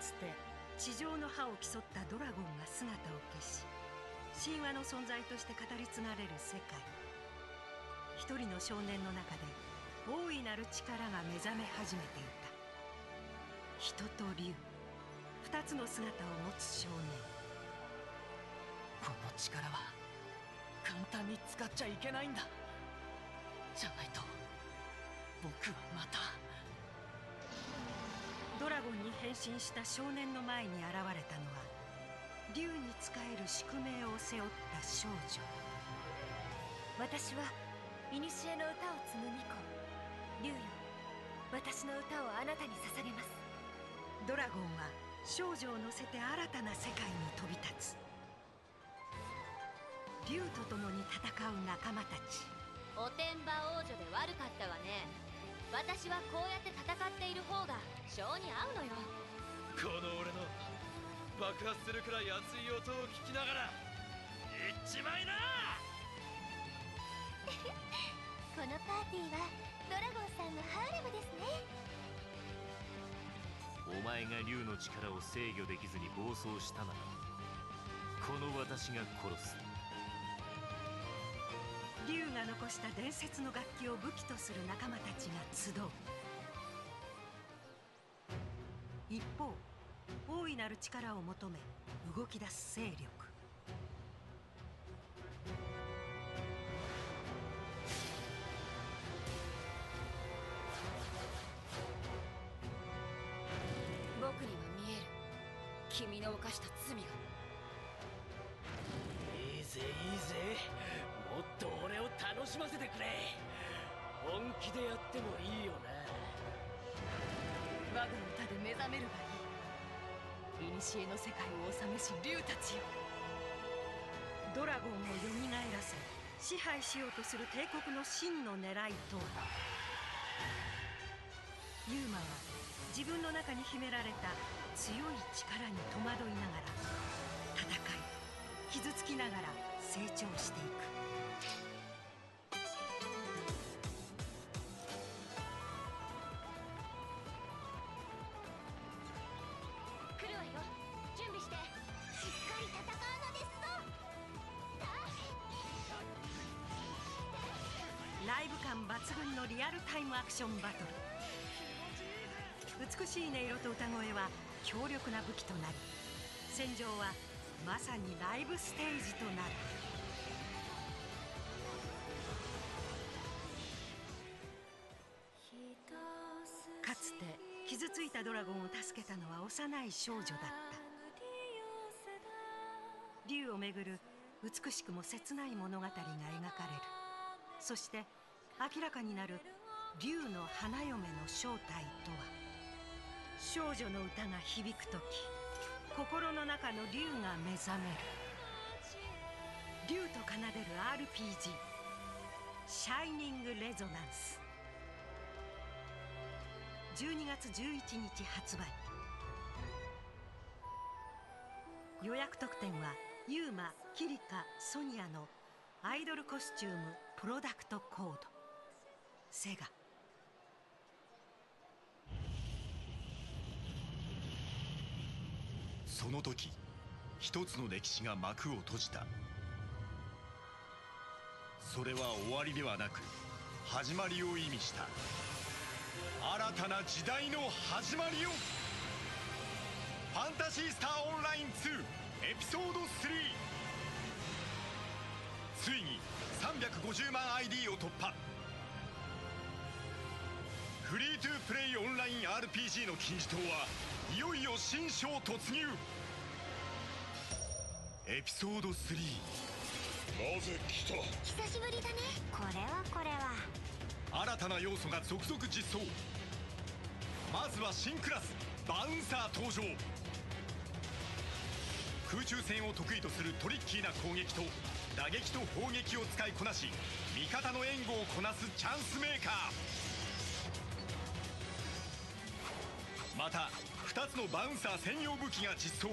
つて地上の覇を競ったドラゴンが姿を消し、神話の存在として語り継がれる世界。一人の少年の中で大いなる力が目覚め始めていた。人と竜、二つの姿を持つ少年。 この力は簡単に使っちゃいけないんだ。じゃないと僕はまた。 ドラゴンに変身した少年の前に現れたのは、竜に仕える宿命を背負った少女。 私は古の歌を紡ぐ巫女。竜よ、私の歌をあなたに捧げます。 ドラゴンは少女を乗せて新たな世界に飛び立つ。竜と共に戦う仲間たち。 おてんば王女で悪かったわね。私はこうやって戦っている方が性に合うのよ。 この俺の爆発するくらい熱い音を聞きながら行っちまいなこのパーティーはドラゴンさんのハーレムですね。 お前が竜の力を制御できずに暴走したなら、この私が殺す。 竜が残した伝説の楽器を武器とする仲間たちが集う。一方、大いなる力を求め動き出す勢力。 僕には見える、君の犯した罪が。 いいぜいいぜ、もっと俺を楽しませてくれ。本気でやってもいいよな。 我が歌で目覚めるがいい。古の世界を治めし竜たちよ。 ドラゴンをよみがえらせ支配しようとする帝国の真の狙いとは。ユーマは自分の中に秘められた強い力に戸惑いながら戦い、傷つきながら成長していく。 来るわよ、準備して。しっかり戦うのですぞ。 ライブ感抜群のリアルタイムアクションバトル。美しい音色と歌声は強力な武器となり、戦場はまさにライブステージとなる。かつて傷ついたドラゴンを助けたのは幼い少女だった。竜をめぐる美しくも切ない物語が描かれる。そして明らかになる竜の花嫁の正体とは。少女の歌が響くとき、心の中の竜が目覚める。竜と奏でる RPG シャイニングレゾナンス、12月11日発売。予約特典はユーマ、キリカ、ソニアのアイドルコスチュームプロダクトコード。セガ。 その時、一つの歴史が幕を閉じた。それは終わりではなく始まりを意味した。新たな時代の始まりを。ファンタシースターオンライン2エピソード3、ついに350万 ID を突破。フリートゥープレイオンライン RPG の金字塔はいよいよ新章突入。エピソード3。なぜ来た。 久しぶりだね。これは新たな要素が続々実装。まずは新クラスバウンサー登場。空中戦を得意とするトリッキーな攻撃と打撃と砲撃を使いこなし、味方の援護をこなすチャンスメーカー。また2つのバウンサー専用武器が実装。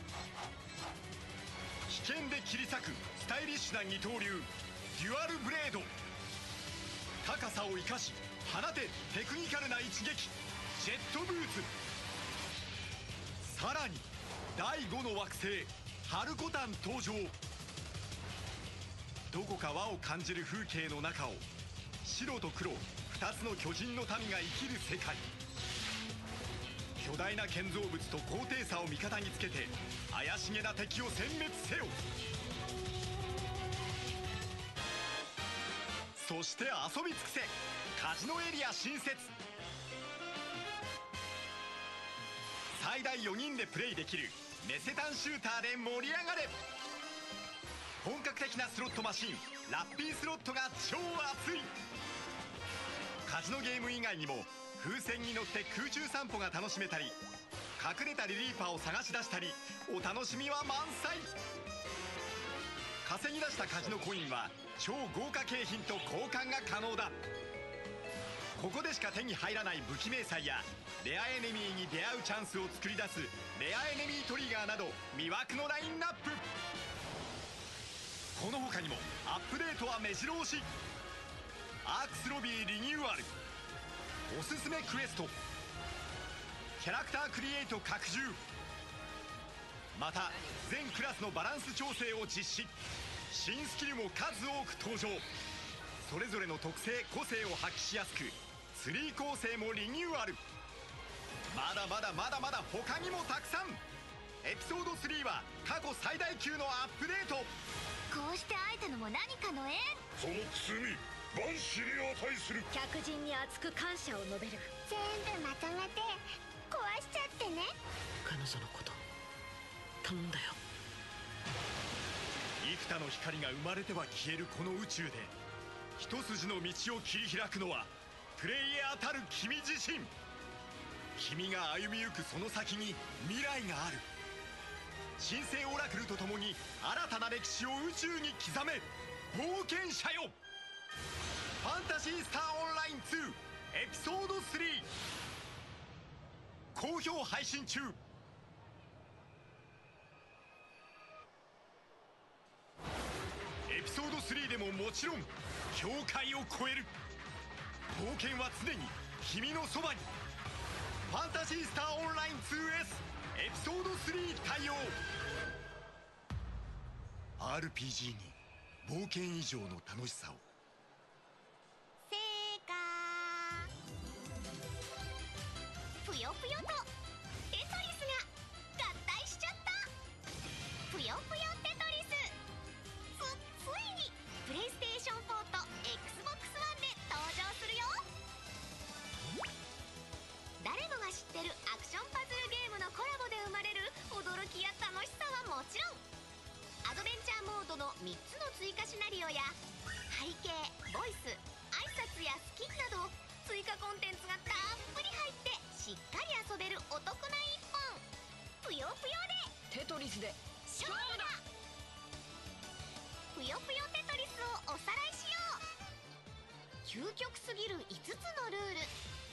危険で切り裂くスタイリッシュな二刀流デュアルブレード。高さを生かし放てテクニカルな一撃ジェットブーツ。 さらに第5の惑星ハルコタン登場。どこか和を感じる風景の中を白と黒2つの巨人の民が生きる世界。巨大な建造物と高低差を味方につけて怪しげな敵を殲滅せよ。そして遊び尽くせカジノエリア新設。最大4人でプレイできるメセタンシューターで盛り上がれ。本格的なスロットマシンラッピースロットが超熱い。カジノゲーム以外にも風船に乗って空中散歩が楽しめたり、隠れたリリーパーを探し出したり、お楽しみは満載。稼ぎ出したカジノコインは超豪華景品と交換が可能だ。ここでしか手に入らない武器明細やレアエネミーに出会うチャンスを作り出すレアエネミートリガーなど魅惑のラインナップ。この他にもアップデートは目白押し。アークスロビーリニューアル、おすすめクエスト、キャラクタークリエイト拡充、また全クラスのバランス調整を実施。新スキルも数多く登場。それぞれの特性個性を発揮しやすく、ツリー構成もリニューアル。まだまだまだまだ他にもたくさん。エピソード3は過去最大級のアップデート。 こうして会えたのも何かの縁。 その罪万死に値する。 客人に熱く感謝を述べる。全部まとめて壊しちゃってね。 彼女のこと頼んだよ。 幾多の光が生まれては消えるこの宇宙で一筋の道を切り開くのはプレイヤーたる君自身。君が歩みゆくその先に未来がある。神聖オラクルと共に新たな歴史を宇宙に刻め、冒険者よ。ファンタジースターオンライン2エピソード3好評配信中。エピソード3でももちろん境界を越える。冒険は常に君のそばに。ファンタジースターオンライン 2S エピソード3対応。 RPG に冒険以上の楽しさを。 せーかー。ぷよぷよとテトリスが合体しちゃった。ぷよぷよテトリス、ついにプレイステーション4と Xbox One で登場するよ。誰もが知ってるアクションパズルゲームのコラボで生まれる驚きや楽しさはもちろん、アドベンチャーモードの3つの追加シナリオや背景、ボイス、挨拶やスキンなど追加コンテンツがたっぷり入ってしっかり遊べるお得な一本。ぷよぷよでテトリスで勝負だ。ぷよぷよテトリスをおさらいしよう。究極すぎる5つのルール。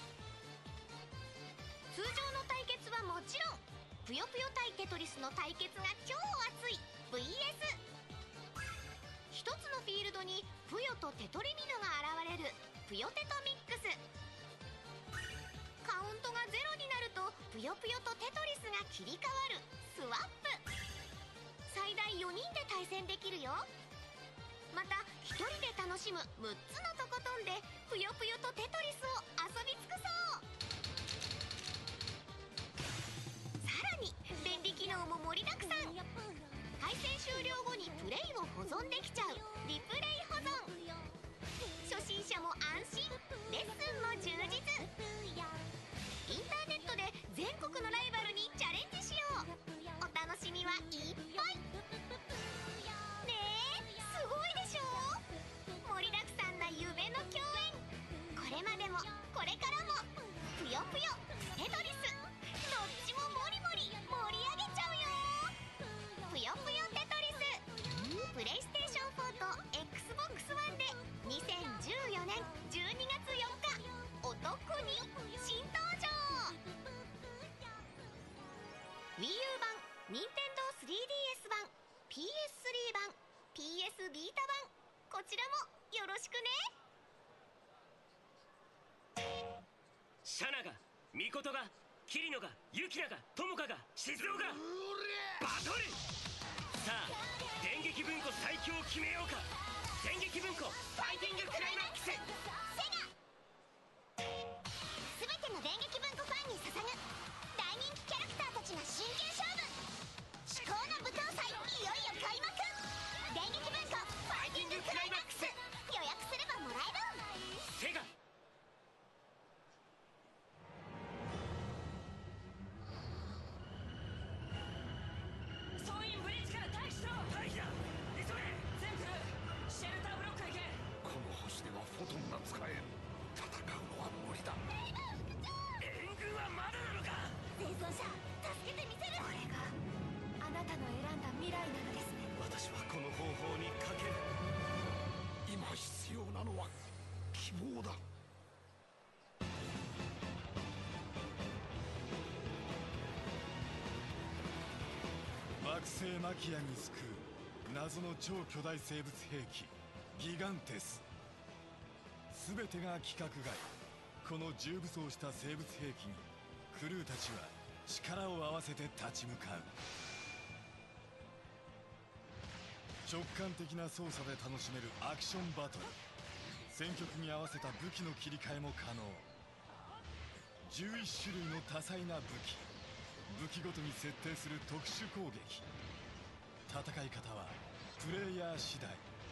通常の対決はもちろん、ぷよぷよ対テトリスの対決が超熱い VS。 一つのフィールドにぷよとテトリミノが現れるぷよテトミックス。カウントがゼロになるとぷよぷよとテトリスが切り替わるスワップ。最大4人で対戦できるよ。また1人で楽しむ6つのとことんでぷよぷよとテトリスを遊び尽くそう。さらに便利機能も盛りだくさん。対戦終了後にプレイを保存できちゃうリプレイ保存。初心者も安心、レッスンも充実。インターネットで全国のライバルにチャレンジしよう。お楽しみはいっぱい。ねえ、すごいでしょ。盛りだくさんな夢の共演。これまでもこれからもぷよぷよテトリス、どっちもモリモリ盛り上げちゃうよ。ぷよぷよテトリス、プレイステーション4と Xbox One で2014年12月4日お得に新登場。 Wii U 版、Nintendo 3DS 版、PS3 版、PS ビータ版、こちらもよろしくね。 シャナがミコトが桐野がユキナが友果が静雄がバトル。さあ電撃文庫最強を決めようか。電撃文庫ファイティングクライマックス。 セガ全ての電撃文庫ファンに捧ぐ大人気キャラクターたちが真剣勝負。至高の舞踏祭いよいよ開幕。電撃文庫ファイティングクライマックス、予約すればもらえる。 セガ総員ブリッジから退避しろ。 退避だ、急げ。 全クルーシェルターブロックへ行け。 この星ではフォトンが使えん。戦うのは無理だ。 援軍はまだなのか。 生存者助けてみせる。これがあなたの選んだ未来なのですね。 私はこの方法にかける。 今必要なのは希望だ。 惑星マキアに救う謎の超巨大生物兵器ギガンテス。全てが規格外。この重武装した生物兵器にクルーたちは力を合わせて立ち向かう。直感的な操作で楽しめるアクションバトル。戦局に合わせた武器の切り替えも可能。11種類の多彩な武器。武器ごとに設定する特殊攻撃。戦い方はプレイヤー次第。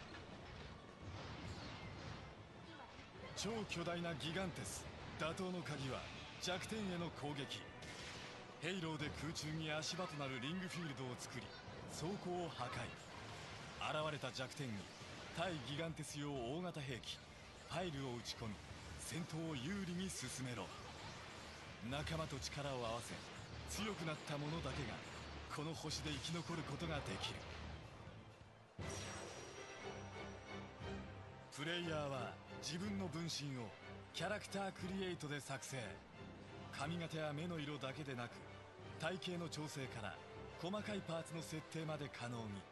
超巨大なギガンテス。打倒の鍵は弱点への攻撃。ヘイローで空中に足場となるリングフィールドを作り装甲を破壊。現れた弱点に対ギガンテス用大型兵器パイルを打ち込み戦闘を有利に進めろ。仲間と力を合わせ強くなった者だけがこの星で生き残ることができる。プレイヤーは自分の分身をキャラクタークリエイトで作成。髪型や目の色だけでなく体型の調整から細かいパーツの設定まで可能に。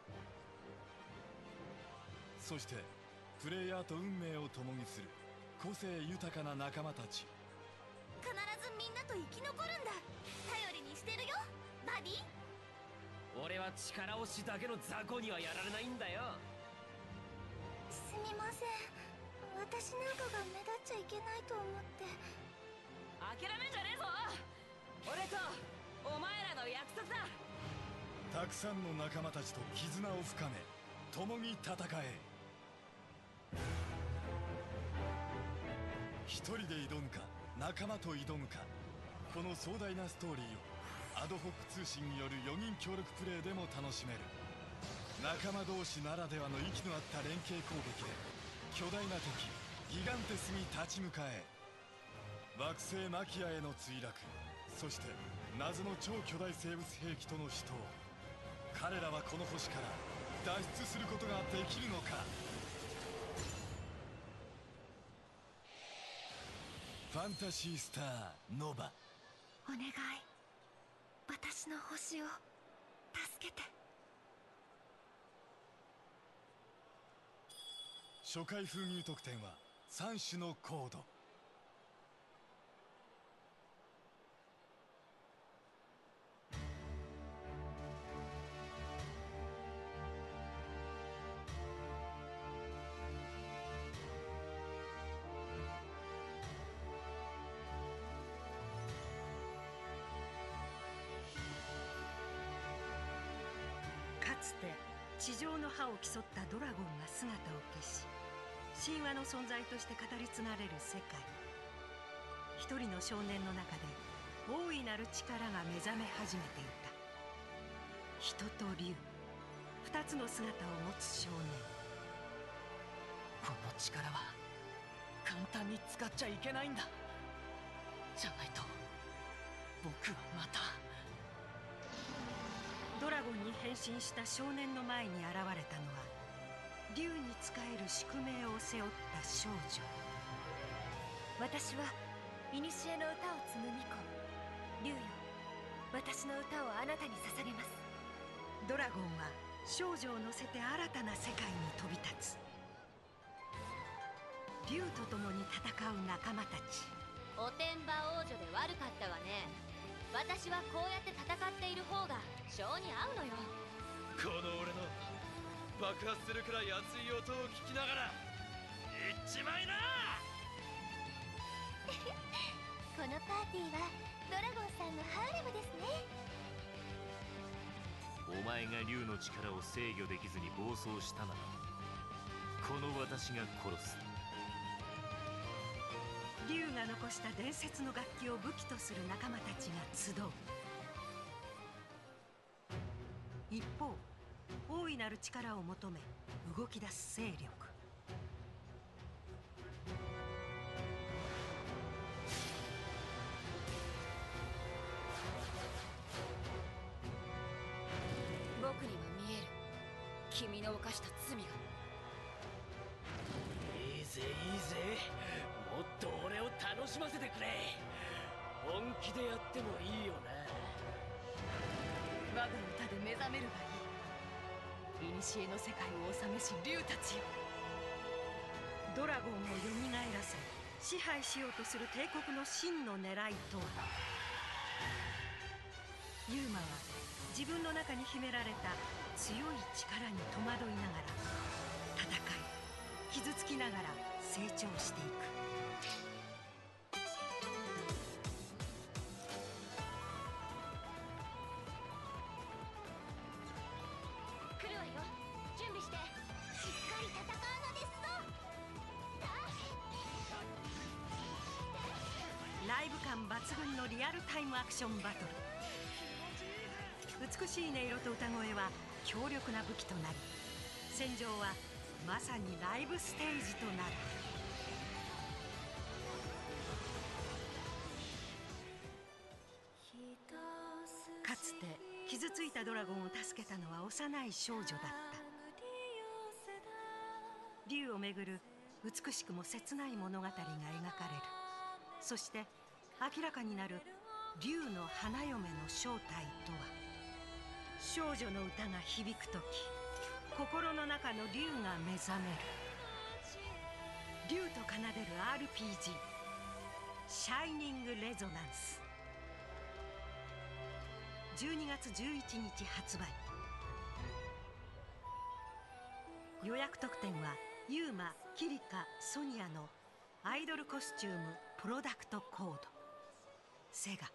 そしてプレイヤーと運命を共にする個性豊かな仲間たち。 必ずみんなと生き残るんだ。頼りにしてるよバディ。 俺は力押しだけの雑魚にはやられないんだよ。 すみません、私なんかが目立っちゃいけないと思って。 諦めんじゃねえぞ。俺とお前らの約束だ。 たくさんの仲間たちと絆を深め共に戦え。一人で挑むか仲間と挑むか。この壮大なストーリーをアドホック通信による4人協力プレイでも楽しめる。仲間同士ならではの息の合った連携攻撃で巨大な敵ギガンテスに立ち向かえ。惑星マキアへの墜落、そして謎の超巨大生物兵器との死闘。彼らはこの星から脱出することができるのか。ファンタシースターノバ。 お願い、私の星を助けて。 初回封入特典は3種のコード。 かつて地上の覇を競ったドラゴンが姿を消し神話の存在として語り継がれる世界。一人の少年の中で大いなる力が目覚め始めていた。人と竜、二つの姿を持つ少年。 この力は簡単に使っちゃいけないんだ。じゃないと僕はまた。 ドラゴンに変身した少年の前に現れたのは竜に仕える宿命を背負った少女。 私は古の歌を紡ぎ込む。竜よ、私の歌をあなたに捧げます。 ドラゴンは少女を乗せて新たな世界に飛び立つ。竜と共に戦う仲間たち。 おてんば王女で悪かったわね。 私はこうやって戦っている方が性に合うのよ。 この俺の爆発するくらい熱い音を聞きながらいっちまいな。 このパーティーはドラゴンさんのハーレムですね。 お前が竜の力を制御できずに暴走したならこの私が殺す。 竜が残した伝説の楽器を武器とする仲間たちが集う。一方、大いなる力を求め動き出す勢力。 僕には見える、君の犯した罪が。 いいぜいいぜ、もっと俺を楽しませてくれ。本気でやってもいいよな。 我が歌で目覚めるがいい。古の世界を治めし竜たちよ。 ドラゴンをよみがえらせ支配しようとする帝国の真の狙いとは。ユーマは自分の中に秘められた強い力に戸惑いながら戦い、傷つきながら成長していく。 来るわよ、準備して。しっかり戦うのですぞ。 ライブ感抜群のリアルタイムアクションバトル。美しい音色と歌声は強力な武器となり、戦場はまさにライブステージとなる。かつて傷ついたドラゴンを助けたのは幼い少女だった。竜をめぐる美しくも切ない物語が描かれる。そして明らかになる竜の花嫁の正体とは。少女の歌が響くとき、心の中の竜が目覚める。竜と奏でる RPG シャイニングレゾナンス、12月11日発売。予約特典はユーマ、キリカ、ソニアのアイドルコスチュームプロダクトコード。セガ。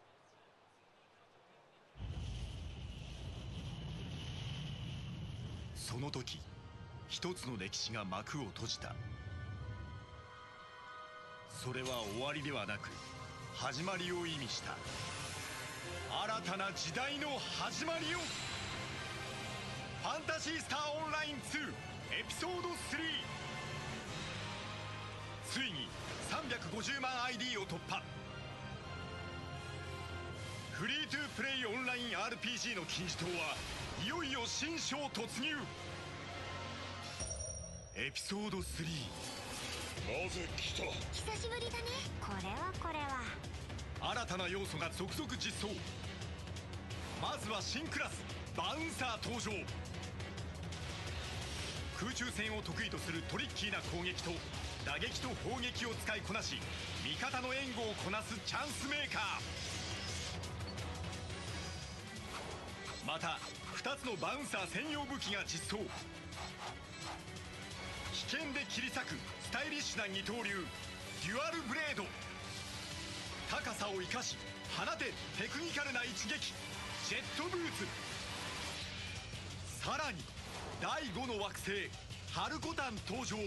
その時、一つの歴史が幕を閉じた。それは終わりではなく始まりを意味した。新たな時代の始まりを。ファンタシースターオンライン2エピソード3、ついに350万 ID を突破。フリートゥープレイオンライン RPG の金字塔はいよいよ新章突入。エピソード3。 なぜ来た。 久しぶりだね。これは新たな要素が続々実装。まずは新クラスバウンサー登場。空中戦を得意とするトリッキーな攻撃と打撃と砲撃を使いこなし、味方の援護をこなすチャンスメーカー。また2つのバウンサー専用武器が実装。危険で切り裂くスタイリッシュな二刀流デュアルブレード。高さを生かし放てテクニカルな一撃ジェットブーツ。さらに第5の惑星ハルコタン登場。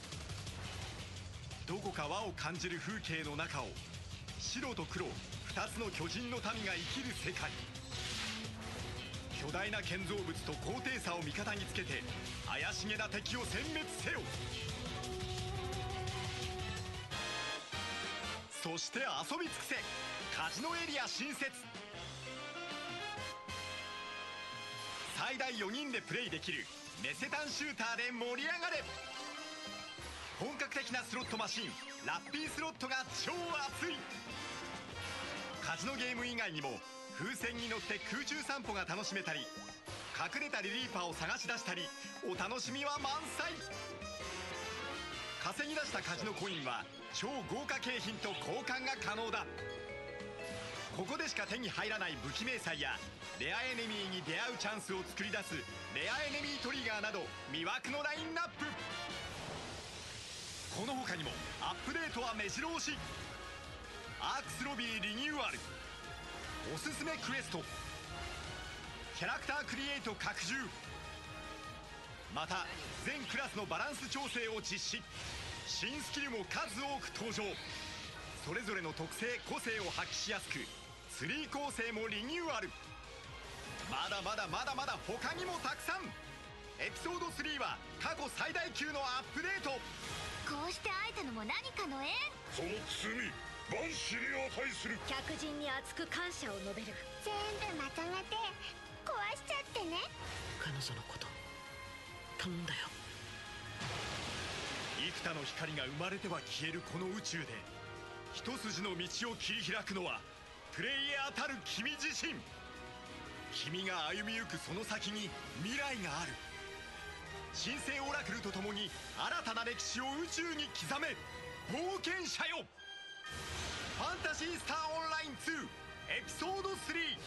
どこか和を感じる風景の中を白と黒2つの巨人の民が生きる世界。巨大な建造物と高低差を味方につけて怪しげな敵を殲滅せよ。そして遊び尽くせカジノエリア新設。最大4人でプレイできるメセタンシューターで盛り上がれ。本格的なスロットマシンラッピースロットが超熱い。カジノゲーム以外にも風船に乗って空中散歩が楽しめたり、隠れたリリーパーを探し出したり、お楽しみは満載。稼ぎ出したカジノコインは超豪華景品と交換が可能だ。 ここでしか手に入らない武器明細やレアエネミーに出会うチャンスを作り出すレアエネミートリガーなど魅惑のラインナップ。この他にもアップデートは目白押し。アークスロビーリニューアル、おすすめクエスト、キャラクタークリエイト拡充、また全クラスのバランス調整を実施。新スキルも数多く登場。それぞれの特性個性を発揮しやすく、ツリー構成もリニューアル。まだまだ他にもたくさん。エピソード3は過去最大級のアップデート。 こうして会えたのも何かの縁。 その罪万死に値する。 客人に熱く感謝を述べる。 全部まとめて壊しちゃってね。 彼女のこと頼んだよ。 幾多の光が生まれては消えるこの宇宙で一筋の道を切り開くのはプレイヤーたる君自身。君が歩みゆくその先に未来がある。神聖オラクルと共に新たな歴史を宇宙に刻め、冒険者よ。ファンタジースターオンライン2エピソード3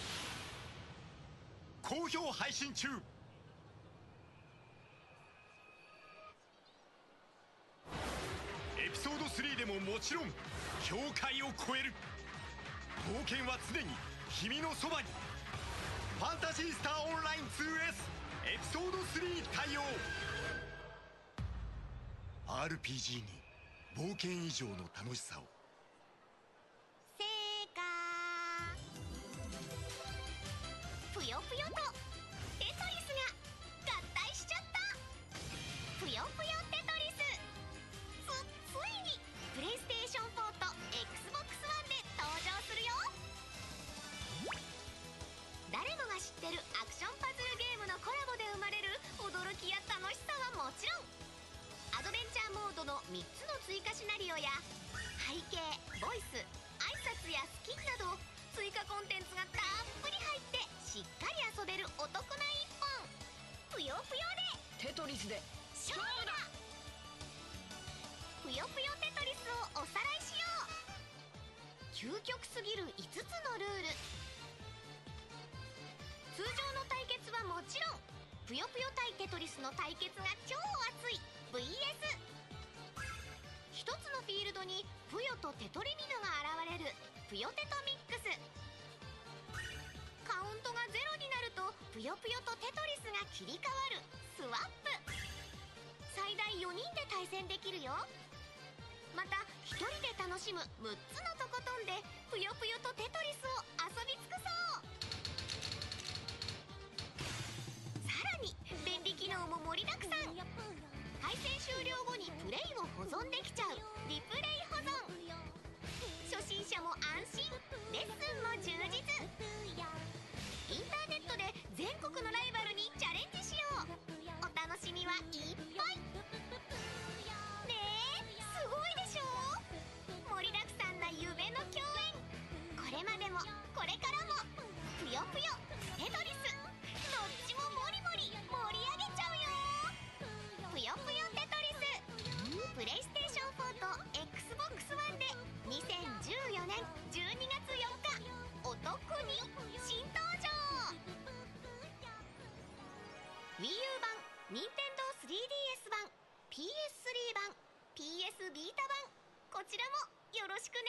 好評配信中。エピソード3でももちろん境界を越える。冒険は常に君のそばに。ファンタジースターオンライン 2S エピソード3対応。 RPG に冒険以上の楽しさを。 せーかー。ぷよぷよとテトリスが合体しちゃった。ぷよぷよテトリス、ついにプレイステーション4と XBOX One で登場するよ。誰もが知ってるアクションパズルゲームのコラボで生まれる驚きや楽しさはもちろん、アドベンチャーモードの3つの追加シナリオや背景、ボイス、挨拶やスキンなど追加コンテンツがたっぷり入ってしっかり遊べるお得な一本。ぷよぷよでテトリスで勝負だ。ぷよぷよテトリスをおさらいしよう。究極すぎる5つのルール。通常の対決はもちろん、ぷよぷよ対テトリスの対決が超熱い VS。 一つのフィールドにぷよとテトリミノが現れるぷよテトミックス。カウントがゼロになるとぷよぷよとテトリスが切り替わるスワップ。最大4人で対戦できるよ。また1人で楽しむ6つのとことんでぷよぷよとテトリスを遊び尽くそう。さらに便利機能も盛りだくさん。対戦終了後にプレイを保存できちゃうリプレイ保存。初心者も安心、レッスンも充実。インターネットで全国のライバルにチャレンジしよう。お楽しみはいっぱい。ねえ、すごいでしょ。盛りだくさんな夢の共演。これまでもこれからもぷよぷよテトリス、どっちもモリモリ盛り上げちゃうよ。ぷよぷよテトリス、プレイステーション4と XBOX One で2014年12月4日お得に新登場。 Wii U 版、Nintendo 3DS 版、PS3 版、PS ビータ版、こちらもよろしくね。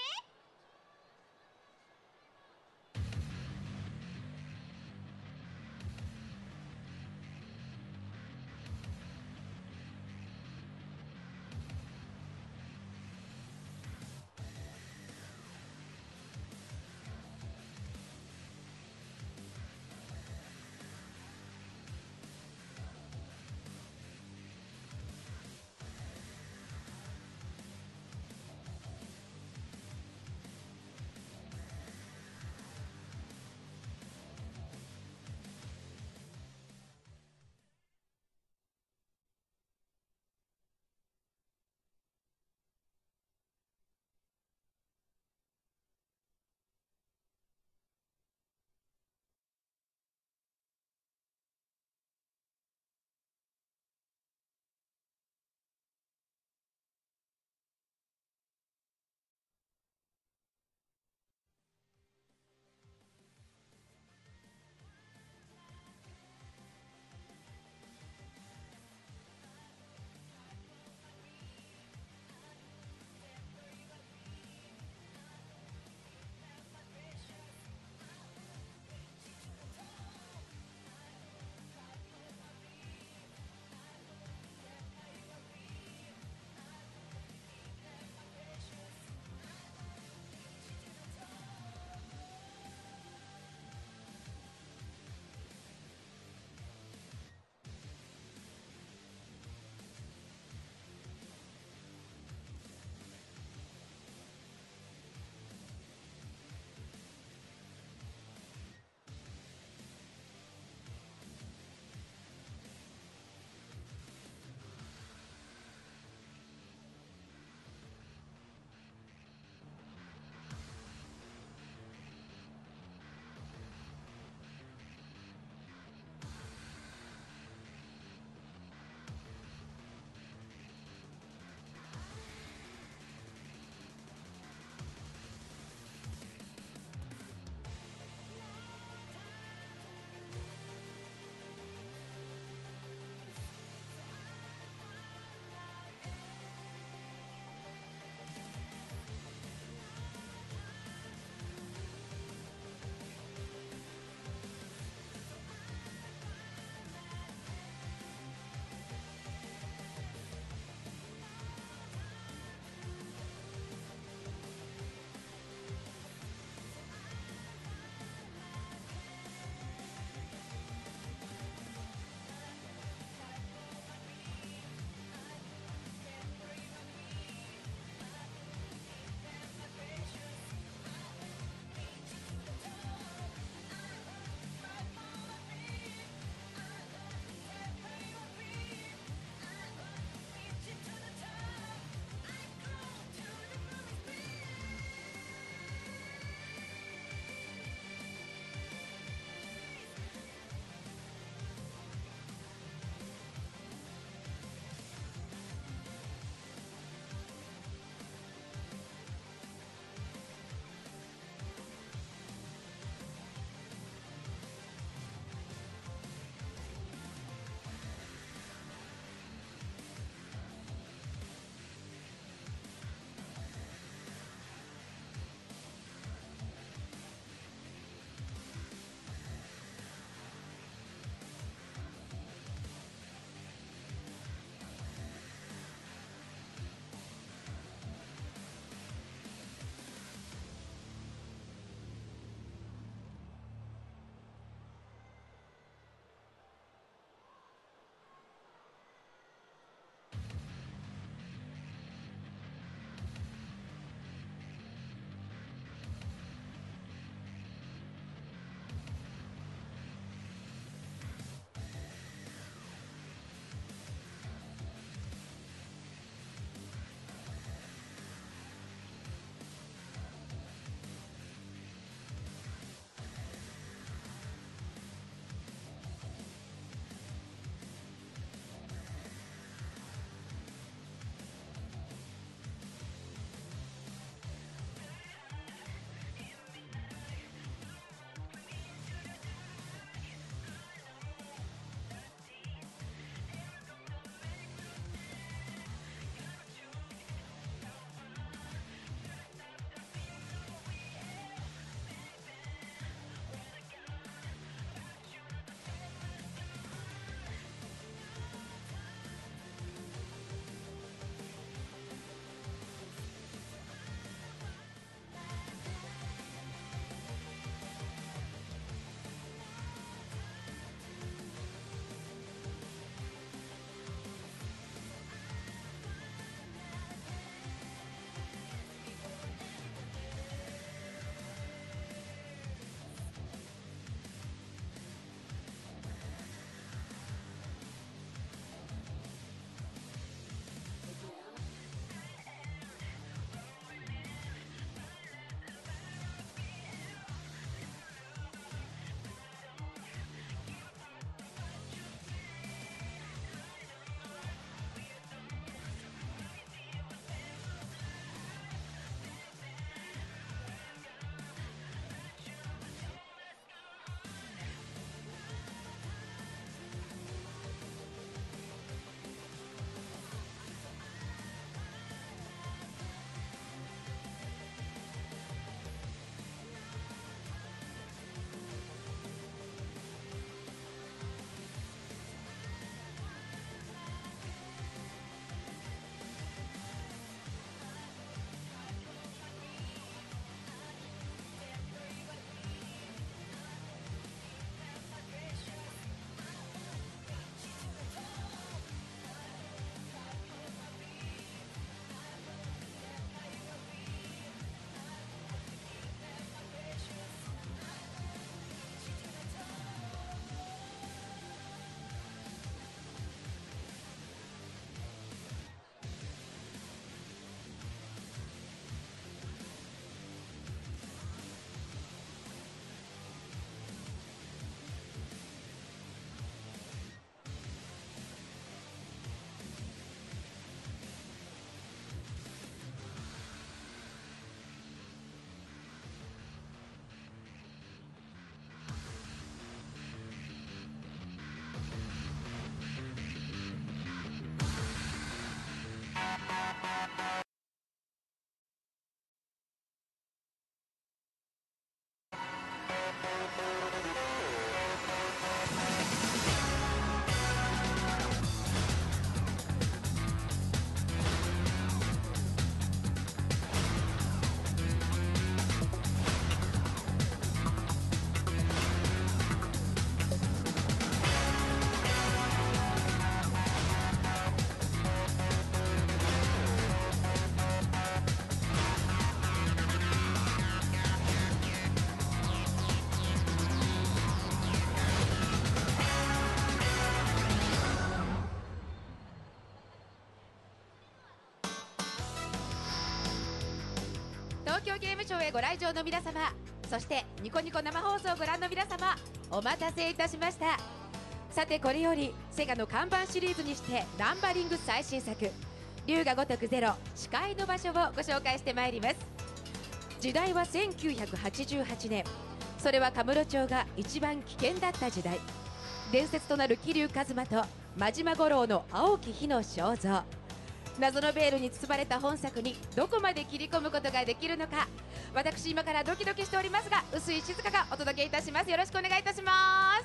京ゲームショウへご来場の皆様、そしてニコニコ生放送をご覧の皆様、お待たせいたしました。さてこれよりセガの看板シリーズにしてナンバリング最新作龍が如くゼロ誓いの場所をご紹介してまいります。時代は1988年、それはカムロ町が一番危険だった時代。伝説となる桐生一馬と真島五郎の青き日の肖像、謎のベールに包まれた本作にどこまで切り込むことができるのか、私今からドキドキしておりますが、臼井静香がお届けいたします。よろしくお願いいたします。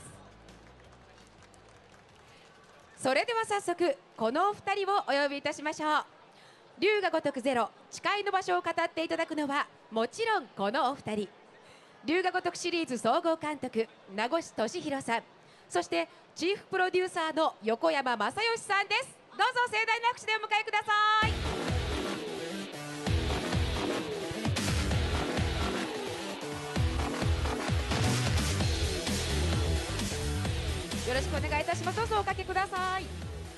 それでは早速このお二人をお呼びいたしましょう。龍が如くゼロ誓いの場所を語っていただくのはもちろんこのお二人、龍が如くシリーズ総合監督名越俊弘さん、そしてチーフプロデューサーの横山正義さんです。どうぞ盛大な拍手でお迎えください。よろしくお願いいたします。どうぞおかけください。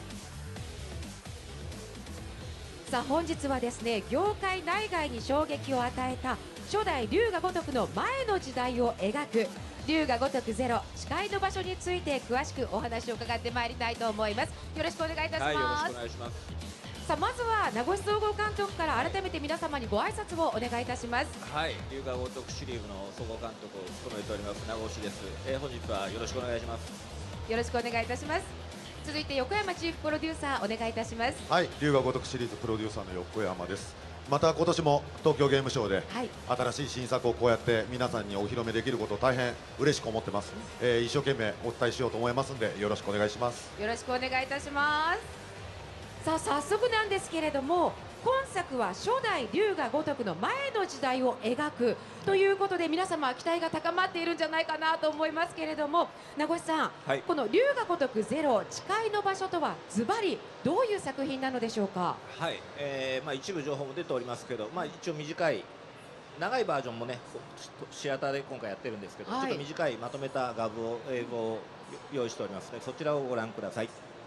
さあ本日はですね、業界内外に衝撃を与えた初代龍が如くの前の時代を描く龍が如くゼロ誓いの場所について詳しくお話を伺ってまいりたいと思います。よろしくお願いいたします。 はい、よろしくお願いします。 さあまずは名越総合監督から改めて皆様にご挨拶をお願いいたします。 はい、龍が如くシリーズの総合監督を務めております名越です。本日はよろしくお願いします。 よろしくお願いいたします。続いて横山チーフプロデューサーお願いいたします。 はい、龍が如くシリーズプロデューサーの横山です。また今年も東京ゲームショウで新しい新作をこうやって皆さんにお披露目できることを大変嬉しく思ってます。一生懸命お伝えしようと思いますのでよろしくお願いします。 よろしくお願いいたします。さあ早速なんですけれども、今作は初代龍が如くの前の時代を描くということで皆様期待が高まっているんじゃないかなと思いますけれども、名越さん、 はい、 この龍が如くゼロ誓いの場所とはズバリどういう作品なのでしょうか。 はい、一部情報も出ておりますけど、一応短い長いバージョンもねシアターで今回やってるんですけど、ちょっと短いまとめた画像映像を用意しておりますので、そちらをご覧ください。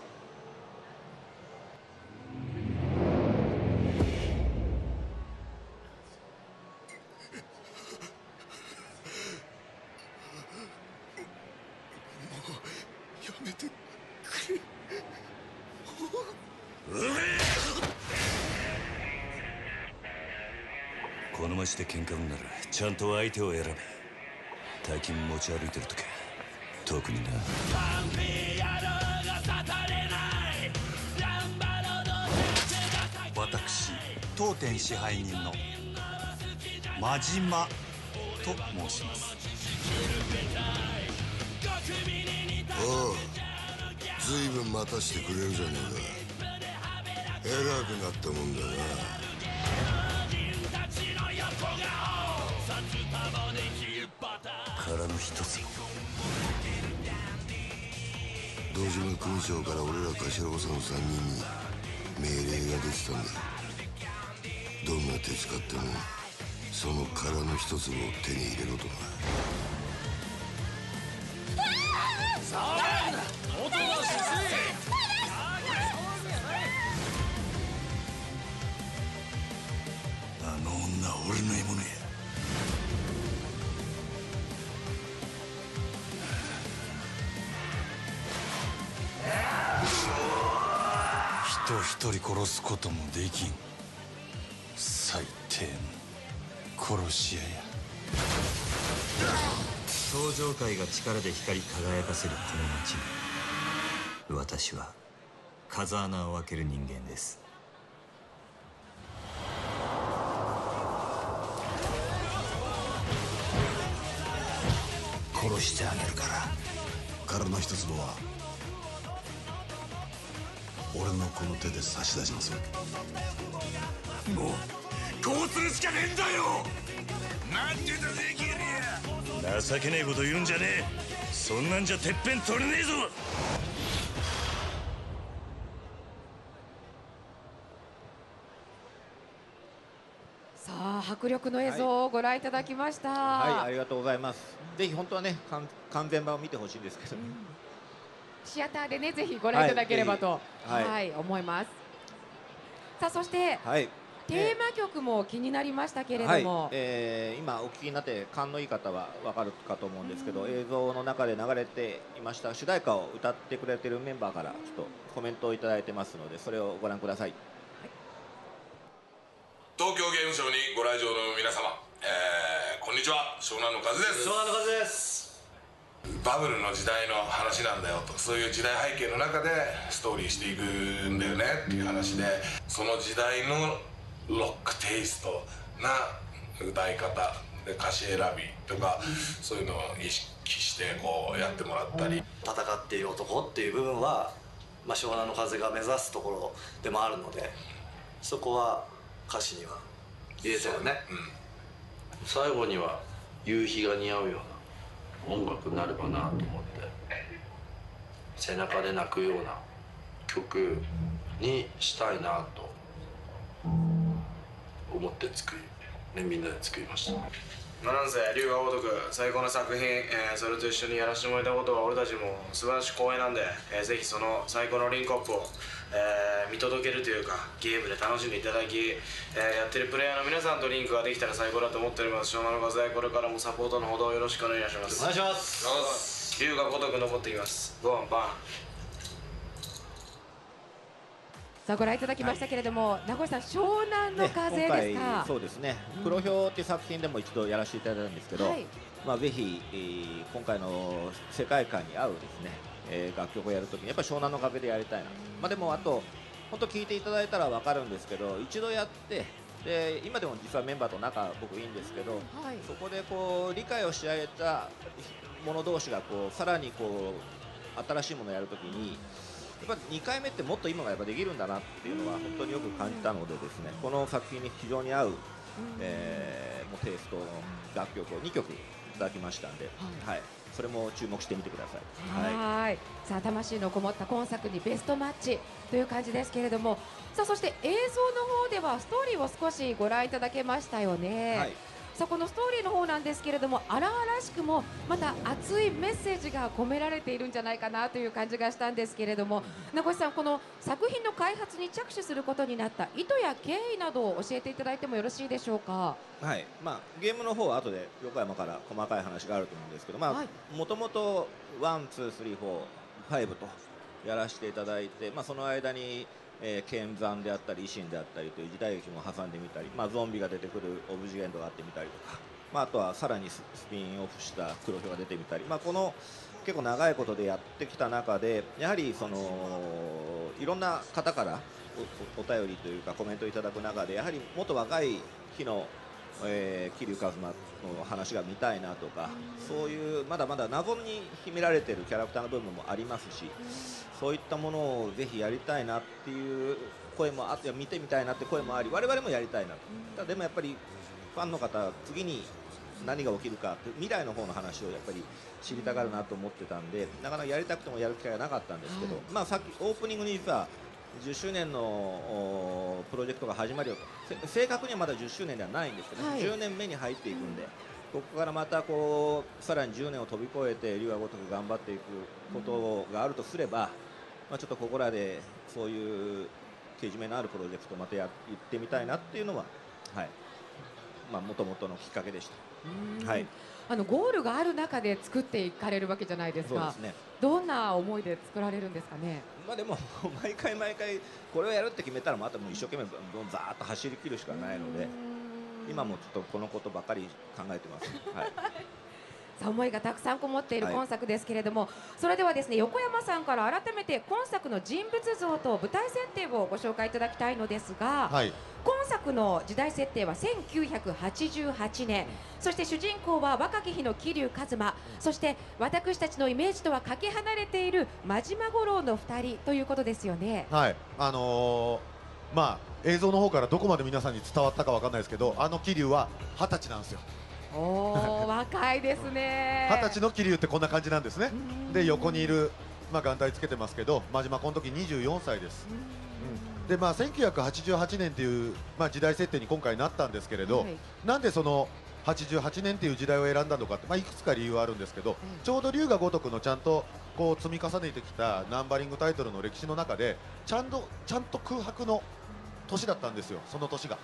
この街で喧嘩売んならちゃんと相手を選べ。大金持ち歩いてるとか特にな。 私当店支配人の真島と申します。 おう、ずいぶん待たしてくれるじゃねえか。偉くなったもんだな。 殻の一つも。 堂島組長から俺ら頭補佐の3人に命令が出てたんだ。どんな手使ってもその殻の一つを手に入れろとな。 あの女は俺の獲物や。人一人殺すこともできん最低の殺し屋や。 登場界が力で光り輝かせるこの街に、私は風穴を開ける人間です。 殺してあげるから。殻の一粒は俺のこの手で差し出しますよ。 もうこうするしかねえんだよ。なんてだぜキリア。情けねえこと言うんじゃねえ。そんなんじゃてっぺん取れねえぞ。 さあ迫力の映像をご覧いただきました。 はい、ありがとうございます。ぜひ本当はね完全版を見てほしいんですけど、 シアターでねぜひご覧いただければと、 はい思います。さあそして、 テーマ曲も気になりましたけれども、 はい、今お聞きになって勘のいい方は分かるかと思うんですけど、映像の中で流れていました主題歌を歌ってくれているメンバーからちょっとコメントをいただいてますので、それをご覧ください。 東京ゲームショウにご来場の皆様、こんにちは、湘南の風です。 湘南の風です。 バブルの時代の話なんだよと、そういう時代背景の中でストーリーしていくんだよねっていう話で、その時代のロックテイストな歌い方で歌詞選びとか、そういうのを意識してこうやってもらったり、 戦っている男っていう部分は、湘南の風が目指すところでもあるので、そこは歌詞には入れてるね。 最後には夕日が似合うような音楽になればなと思って、背中で泣くような曲にしたいなと思ってみんなで作りました。 なんせ龍が如く最高の作品、それと一緒にやらせてもらったことは俺たちも素晴らしい光栄なんで、ぜひその最高のリンクアップを、見届けるというか、ゲームで楽しんでいただき、やってるプレイヤーの皆さんとリンクができたら最高だと思っております。湘南の風、これからもサポートのほどよろしくお願いします。 お願いします。 龍が如く登ってきます。ゴーンバン。 さあご覧いただきましたけれども、名越さん、湘南の風ですか。 今回そうですね、黒豹っていう作品でも一度やらせていただいたんですけど、ぜひ、今回の世界観に合うですね、楽曲をやるときにやっぱり湘南の風でやりたいな。でもあと本当聞いていただいたら分かるんですけど、一度やってで今でも実はメンバーと仲僕いいんですけど、そこでこう理解をし合えた者同士がこうさらにこう新しいものをやるときに、やっぱり2回目ってもっと今がやっぱできるんだなっていうのは本当によく感じたのでですね、この作品に非常に合う、もうテイストの楽曲を2曲いただきましたんで、はい、それも注目してみてください。 はい、さあ魂のこもった今作にベストマッチという感じですけれども、さあそして映像の方ではストーリーを少しご覧いただけましたよね。はい、さあこのストーリーの方なんですけれども、荒々しくもまた熱いメッセージが込められているんじゃないかなという感じがしたんですけれども、名越さん、この作品の開発に着手することになった意図や経緯などを教えていただいてもよろしいでしょうか。 はい、ゲームの方は後で横山から細かい話があると思うんですけど、もともと1、2、3、4、5とやらせていただいて、その間に剣山であったり維新であったりという時代劇も挟んでみたり、ゾンビが出てくるオブジェエンドがあってみたりとか、あとはさらにスピンオフした黒豹が出てみたり、この結構長いことでやってきた中で、やはりそのいろんな方からお便りというかコメントをいただく中で、やはりもっと若い日の桐生一馬の話が見たいなとか、そういうまだまだ謎に秘められているキャラクターの部分もありますし、そういったものをぜひやりたいなっていう声もあって、見てみたいなって声もあり、我々もやりたいなと。でもやっぱりファンの方、次に何が起きるかって未来の方の話をやっぱり知りたがるなと思ってたんで、なかなかやりたくてもやる機会がなかったんですけど、さっきオープニングに実は10周年のプロジェクトが始まるよと、正確にはまだ10周年ではないんですけど、10年目に入っていくんで、ここからまたこうさらに10年を飛び越えて龍が如く頑張っていくことがあるとすれば、ちょっとここらでそういうけじめのあるプロジェクトをまた行ってみたいなっていうのは、もともとのきっかけでした。はい、 ゴールがある中で作っていかれるわけじゃないですか。 そうですね。 どんな思いで作られるんですかね。 でも毎回これをやるって決めたら、またもう一生懸命ザーッと走り切るしかないので、今もちょっとこのことばかり考えてます。はい。 さあ思いがたくさんこもっている今作ですけれども、それではですね、横山さんから改めて今作の人物像と舞台設定をご紹介いただきたいのですが、今作の時代設定は1988年、そして主人公は若き日の桐生一馬、そして私たちのイメージとはかけ離れている真島五郎の2人ということですよね。 はい、映像の方からどこまで皆さんに伝わったかわかんないですけど、桐生は20歳なんですよ。 若いですね。 20歳の桐生ってこんな感じなんですね。で横にいる、眼帯つけてますけど、真島この時24歳です。で1988年っていう、時代設定に今回なったんですけれど、なんでその88年っていう時代を選んだのかって、いくつか理由はあるんですけど、ちょうど龍が如くのちゃんとこう積み重ねてきたナンバリングタイトルの歴史の中でちゃんと空白の年だったんですよ、その年が。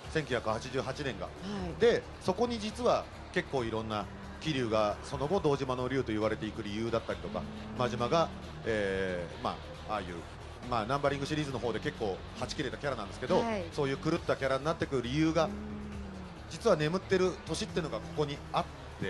1988年が、でそこに実は結構いろんな桐生がその後堂島の龍と言われていく理由だったりとか、真島が、ああいう、ナンバリングシリーズの方で結構はち切れたキャラなんですけど、そういう狂ったキャラになっていく理由が実は眠ってる年っていうのがここにあって、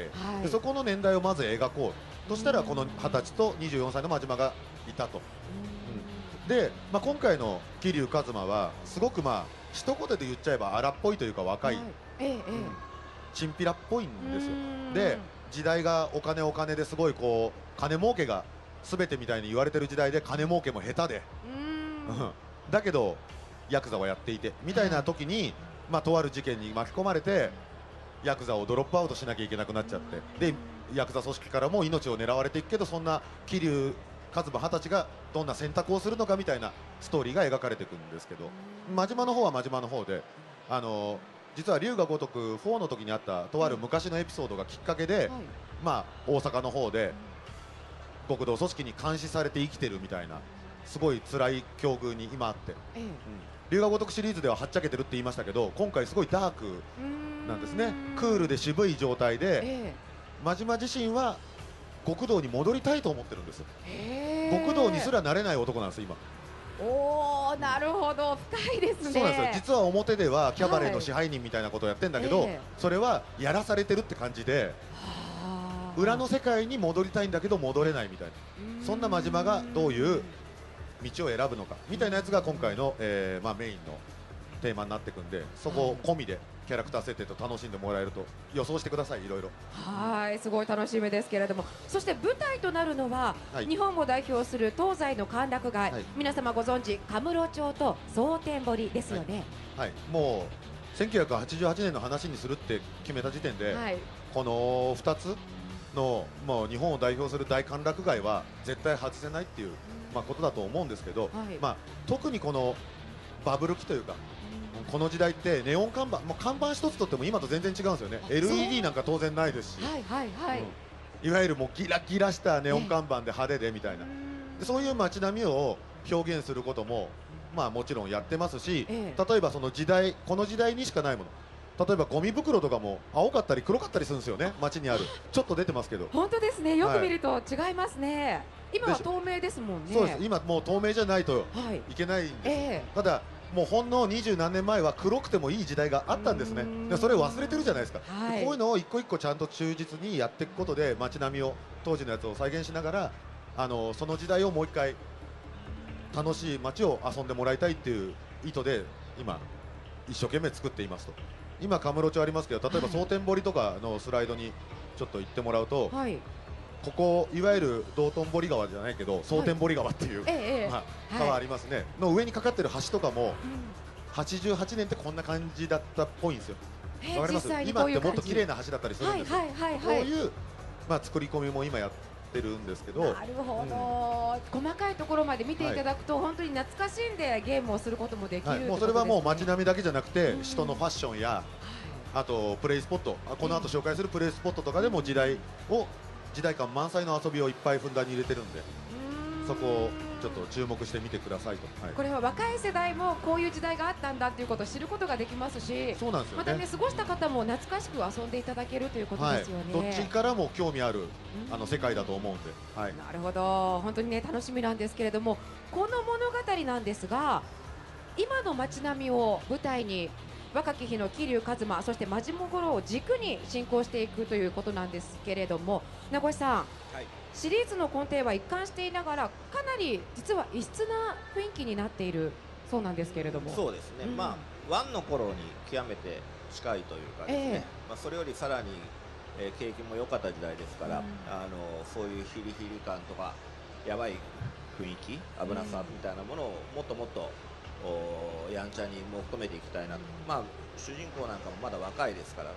でそこの年代をまず描こうとしたらこの20歳と24歳の真島がいたと。で、今回の桐生一馬はすごく一言で言っちゃえば荒っぽいというか若い、チンピラっぽいんですよ。で時代がお金ですごいこう金儲けが全てみたいに言われてる時代で、金儲けも下手でだけどヤクザをやっていてみたいな時に、とある事件に巻き込まれてヤクザをドロップアウトしなきゃいけなくなっちゃって、でヤクザ組織からも命を狙われていくけど、そんな桐生一馬20歳がどんな選択をするのかみたいなストーリーが描かれていくんですけど、真島の方は真島の方で、実は龍が如く4の時にあったとある昔のエピソードがきっかけで、大阪の方で極道組織に監視されて生きてるみたいなすごい辛い境遇に今あって、龍が如くシリーズでははっちゃけてるって言いましたけど、今回すごいダークなんですね。クールで渋い状態で、真島自身は極道に戻りたいと思ってるんです。極道にすらなれない男なんです今。 おー、なるほど、深いですね。 そうなんですよ。実は表ではキャバレーの支配人みたいなことをやってんだけど、それはやらされてるって感じで、裏の世界に戻りたいんだけど戻れないみたいな、そんな真島がどういう道を選ぶのかみたいなやつが今回の、メインのテーマになっていくんで、そこ込みでキャラクター設定と楽しんでもらえると予想してください。いろいろすごい楽しみですけれども、そして舞台となるのは、日本を代表する東西の歓楽街、皆様ご存知神室町と蒼天堀ですよね。 もう1988年の話にするって決めた時点で、この2つのもう日本を代表する大歓楽街は絶対外せないっていう、ことだと思うんですけど、特にこのバブル期というか、この時代ってネオン看板、看板一つとっても今と全然違うんですよね。 LED なんか当然ないですし、いわゆるもうギラギラしたネオン看板で派手でみたいな、でそういう街並みを表現することももちろんやってますし、例えばその時代、この時代にしかないもの、例えばゴミ袋とかも青かったり黒かったりするんですよね。街にあるちょっと出てますけど、 本当ですね。よく見ると違いますね。今は透明ですもんね。 そうです。今もう透明じゃないといけないんです、ただもうほんの20何年前は黒くてもいい時代があったんですね。でそれを忘れてるじゃないですか、こういうのを一個一個ちゃんと忠実にやっていくことで街並みを当時のやつを再現しながら、その時代をもう一回楽しい街を遊んでもらいたいっていう意図で今一生懸命作っていますと。今神室町ありますけど、例えば蒼天堀とかのスライドにちょっと行ってもらうと、ここいわゆる道頓堀川じゃないけど蒼天堀川っていう、川ありますね、の上にかかってる橋とかも、88年ってこんな感じだったっぽいんですよ。わかります？今ってもっと綺麗な橋だったりするんですよ。こういう作り込みも今やってるんですけど、 なるほど、細かいところまで見ていただくと、本当に懐かしんでゲームをすることもできる、 もうそれはもう街並みだけじゃなくて、人のファッションやあとプレイスポット、この後紹介するプレイスポットとかでも時代感満載の遊びをいっぱいふんだんに入れてるんで、そこをちょっと注目してみてくださいと。 これは若い世代もこういう時代があったんだということを知ることができますし、 そうなんですよね。 またね、過ごした方も懐かしく遊んでいただけるということですよね。 どっちからも興味ある世界だと思うんで、 なるほど、本当にね楽しみなんですけれども、この物語なんですが、今の街並みを舞台に若き日の桐生一馬、そして真島五郎を軸に進行していくということなんですけれども、名越さん、シリーズの根底は一貫していながら、かなり実は異質な雰囲気になっているそうなんですけれども。 そうですね、1の頃に極めて近いというかですね、それよりさらに、景気も良かった時代ですから、そういうヒリヒリ感とかやばい雰囲気、危なさみたいなものをもっともっとやんちゃに求めていきたいなと。主人公なんかもまだ若いですから、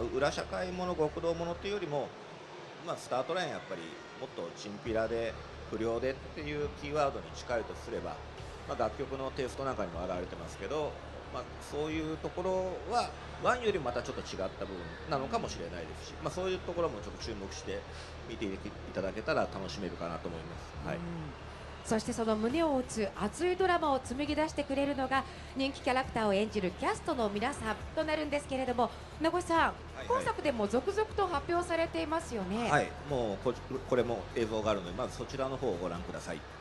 裏社会もの極道ものっていうよりも、スタートラインやっぱりもっとチンピラで不良でっていうキーワードに近いとすれば、楽曲のテイストなんかにも表れてますけど、そういうところは1よりまたちょっと違った部分なのかもしれないですし、そういうところもちょっと注目して見ていただけたら楽しめるかなと思います。 そしてその胸を打つ熱いドラマを紡ぎ出してくれるのが人気キャラクターを演じるキャストの皆さんとなるんですけれども、名越さん、今作でも続々と発表されていますよね。 はい、もうこれも映像があるので、まずそちらの方をご覧ください。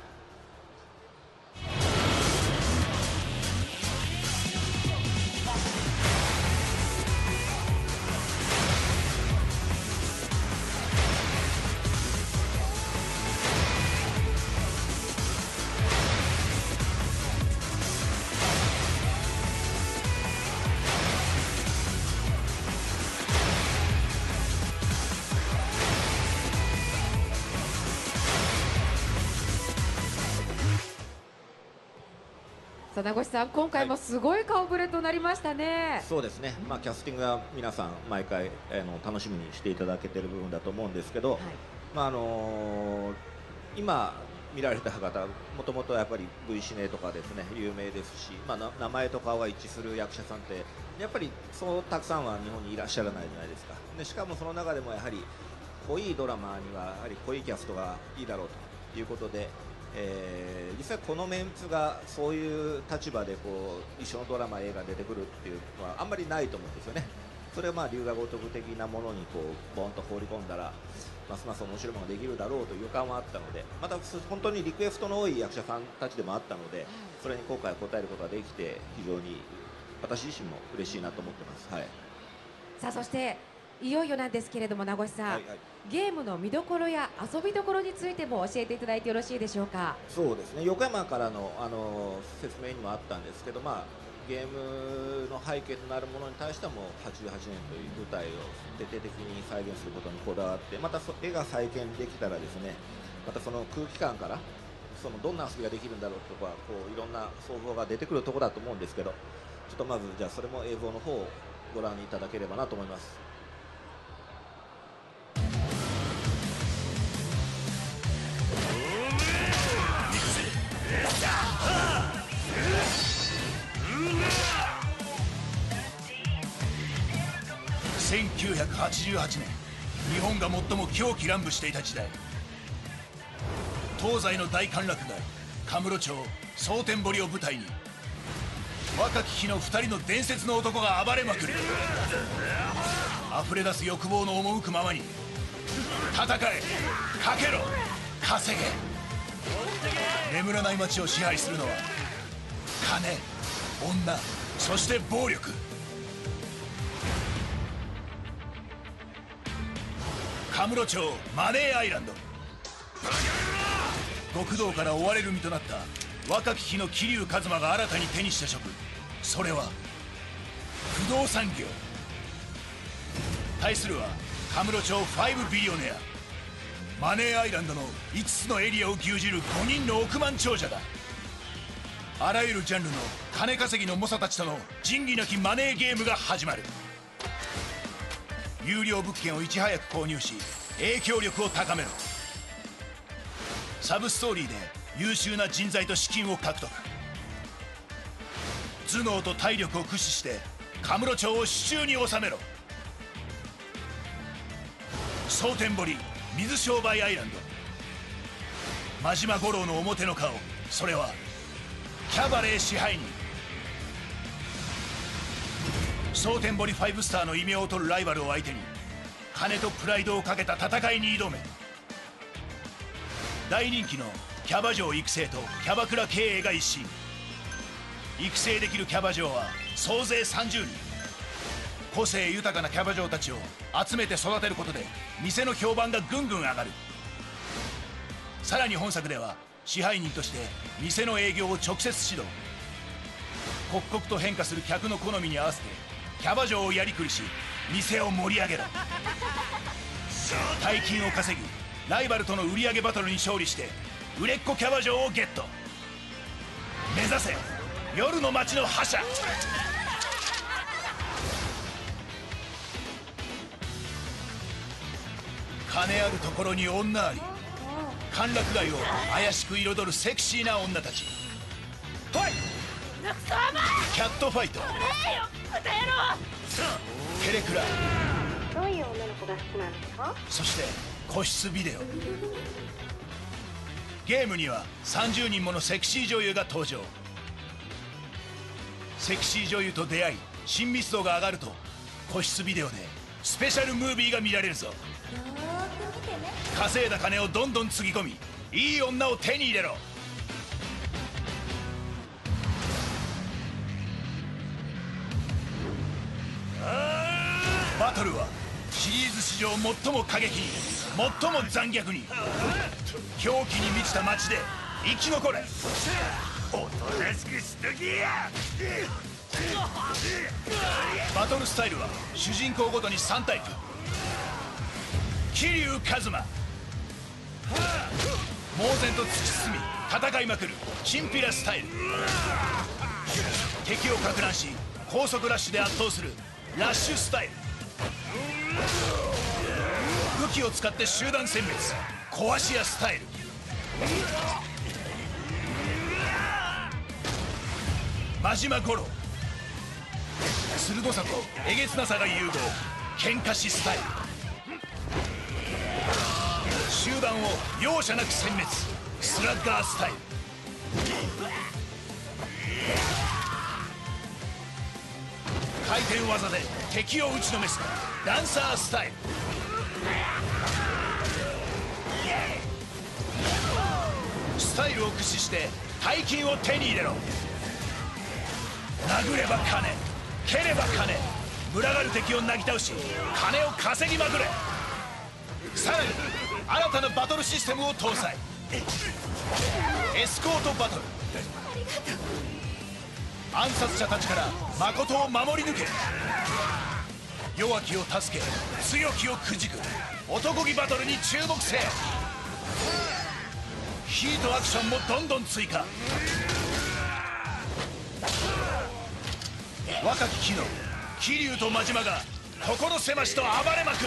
名越さん、今回もすごい顔ぶれとなりましたね。 そうですね、キャスティングは皆さん毎回楽しみにしていただけている部分だと思うんですけど、今見られた方、もともとやっぱり V シネとかですね有名ですし、名前と顔が一致する役者さんってやっぱりそうたくさんは日本にいらっしゃらないじゃないですか。でしかもその中でもやはり濃いドラマにはやはり濃いキャストがいいだろうということで、実際このメンツがそういう立場でこう一緒のドラマ映画に出てくるっていうのはあんまりないと思うんですよね。それは龍が如く的なものにこうボンと放り込んだらますます面白いものができるだろうという予感はあったので、また本当にリクエストの多い役者さんたちでもあったので、それに今回応えることができて非常に私自身も嬉しいなと思ってます。はい、 さあそしていよいよなんですけれども、名越さん、ゲームの見どころや遊びどころについても教えていただいてよろしいでしょうか。 そうですね、横山からの説明にもあったんですけど、ゲームの背景となるものに対してはもう88年という舞台を徹底的に再現することにこだわって、また絵が再現できたらですね、またその空気感からどんな遊びができるんだろうとか、こういろんな想像が出てくるところだと思うんですけど、ちょっとまずじゃあそれも映像の方をご覧いただければなと思います。 1988年、日本が最も狂気乱舞していた時代、東西の大歓楽街カムロ町蒼天堀を舞台に若き日の2人の伝説の男が暴れまくる。溢れ出す欲望の赴くままに戦え、かけろ、稼げ。眠らない街を支配するのは金、女、そして暴力。カムロ町マネーアイランド、極道から追われる身となった若き日の桐生一馬が新たに手にした職、それは不動産業。対するはカムロ町5ビリオネア、マネーアイランドの5つのエリアを牛耳る5人の億万長者だ。あらゆるジャンルの金稼ぎの猛者たちとの仁義なきマネーゲームが始まる。有料物件をいち早く購入し影響力を高めろ。サブストーリーで優秀な人材と資金を獲得。頭脳と体力を駆使してカムロ町を手中に収めろ。蒼天堀水商売アイランド、真島五郎の表の顔、それはキャバレー支配人。蒼天堀5スターの異名を取るライバルを相手に金とプライドをかけた戦いに挑め。大人気のキャバ嬢育成とキャバクラ経営が一新。育成できるキャバ嬢は総勢30人。個性豊かなキャバ嬢たちを集めて育てることで店の評判がぐんぐん上がる。さらに本作では支配人として店の営業を直接指導。刻々と変化する客の好みに合わせてキャバ嬢をやりくりし店を盛り上げろ。大金を稼ぎライバルとの売り上げバトルに勝利して売れっ子キャバ嬢をゲット。目指せ夜の街の覇者。金あるところに女あり、歓楽街を怪しく彩るセクシーな女たち。ファイキャットファイト、ケレクラ、 どういう女の子が好きなんですか？ そして個室ビデオ。 ゲームには30人ものセクシー女優が登場。セクシー女優と出会い親密度が上がると個室ビデオでスペシャルムービーが見られるぞ。稼いだ金をどんどんつぎ込み、いい女を手に入れろ。バトルはシリーズ史上最も過激に、最も残虐に、狂気に満ちた街で生き残れ。おとなしくしとけや。バトルスタイルは主人公ごとに3タイプ。桐生一馬、猛然と突き進み戦いまくるチンピラスタイル。敵を撹乱し高速ラッシュで圧倒するラッシュスタイル。武器を使って集団殲滅壊し屋スタイル。真島五郎、鋭さとえげつなさが融合喧嘩師スタイル。集団を容赦なく殲滅スラッガースタイル。回転技で敵を打ちのめすダンサースタイル。スタイルを駆使して大金を手に入れろ。殴れば金、蹴れば金、群がる敵をなぎ倒し金を稼ぎまくれ。さらに新たなバトルシステムを搭載。エスコートバトル。暗殺者たちから誠を守り抜け。弱きを助け強きをくじく男気バトルに注目せよ。ヒートアクションもどんどん追加。若き日の桐生と真島が所狭しと暴れまくる。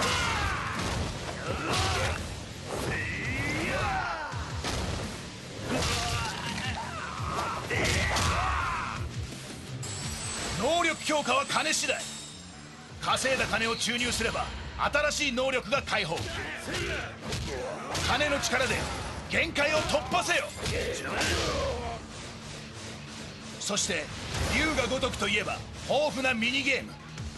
能力強化は金次第。稼いだ金を注入すれば新しい能力が解放。金の力で限界を突破せよ。そして龍が如くといえば豊富なミニゲーム。